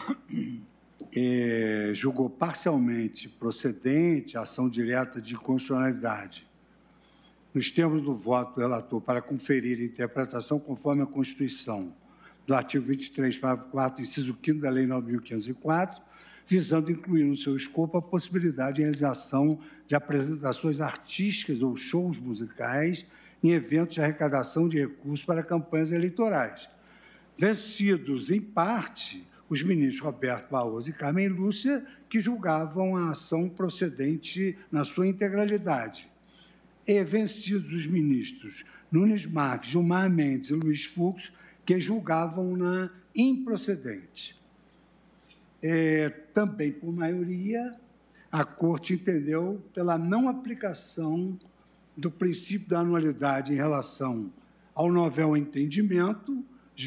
Speaker 2: julgou parcialmente procedente a ação direta de inconstitucionalidade, nos termos do voto do relator, para conferir interpretação conforme a Constituição, do artigo 23, parágrafo 4, inciso 5º da Lei 9.504, visando incluir no seu escopo a possibilidade de realização de apresentações artísticas ou shows musicais em eventos de arrecadação de recursos para campanhas eleitorais. Vencidos, em parte, os ministros Roberto Barroso e Carmen Lúcia, que julgavam a ação procedente na sua integralidade. E vencidos os ministros Nunes Marques, Gilmar Mendes e Luiz Fux, que julgavam-na improcedente. Também, por maioria, a Corte entendeu pela não aplicação do princípio da anualidade em relação ao novel entendimento,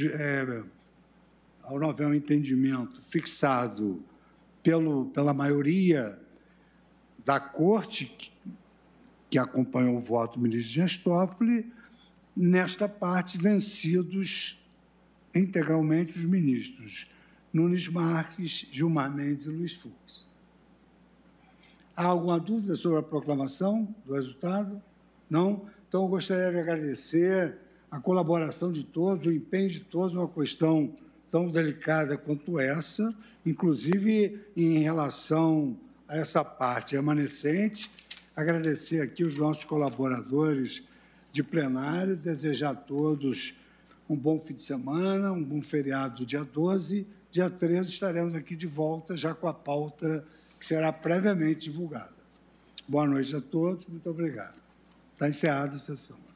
Speaker 2: fixado pela maioria da Corte, que acompanhou o voto do ministro Dias Toffoli, nesta parte, vencidos integralmente os ministros Nunes Marques, Gilmar Mendes e Luiz Fux. Há alguma dúvida sobre a proclamação do resultado? Não? Então, eu gostaria de agradecer a colaboração de todos, o empenho de todos, uma questão tão delicada quanto essa, inclusive em relação a essa parte remanescente. Agradecer aqui os nossos colaboradores de plenário, desejar a todos um bom fim de semana, um bom feriado dia 12. Dia 13 estaremos aqui de volta, já com a pauta que será previamente divulgada. Boa noite a todos, muito obrigado. Está encerrada a sessão.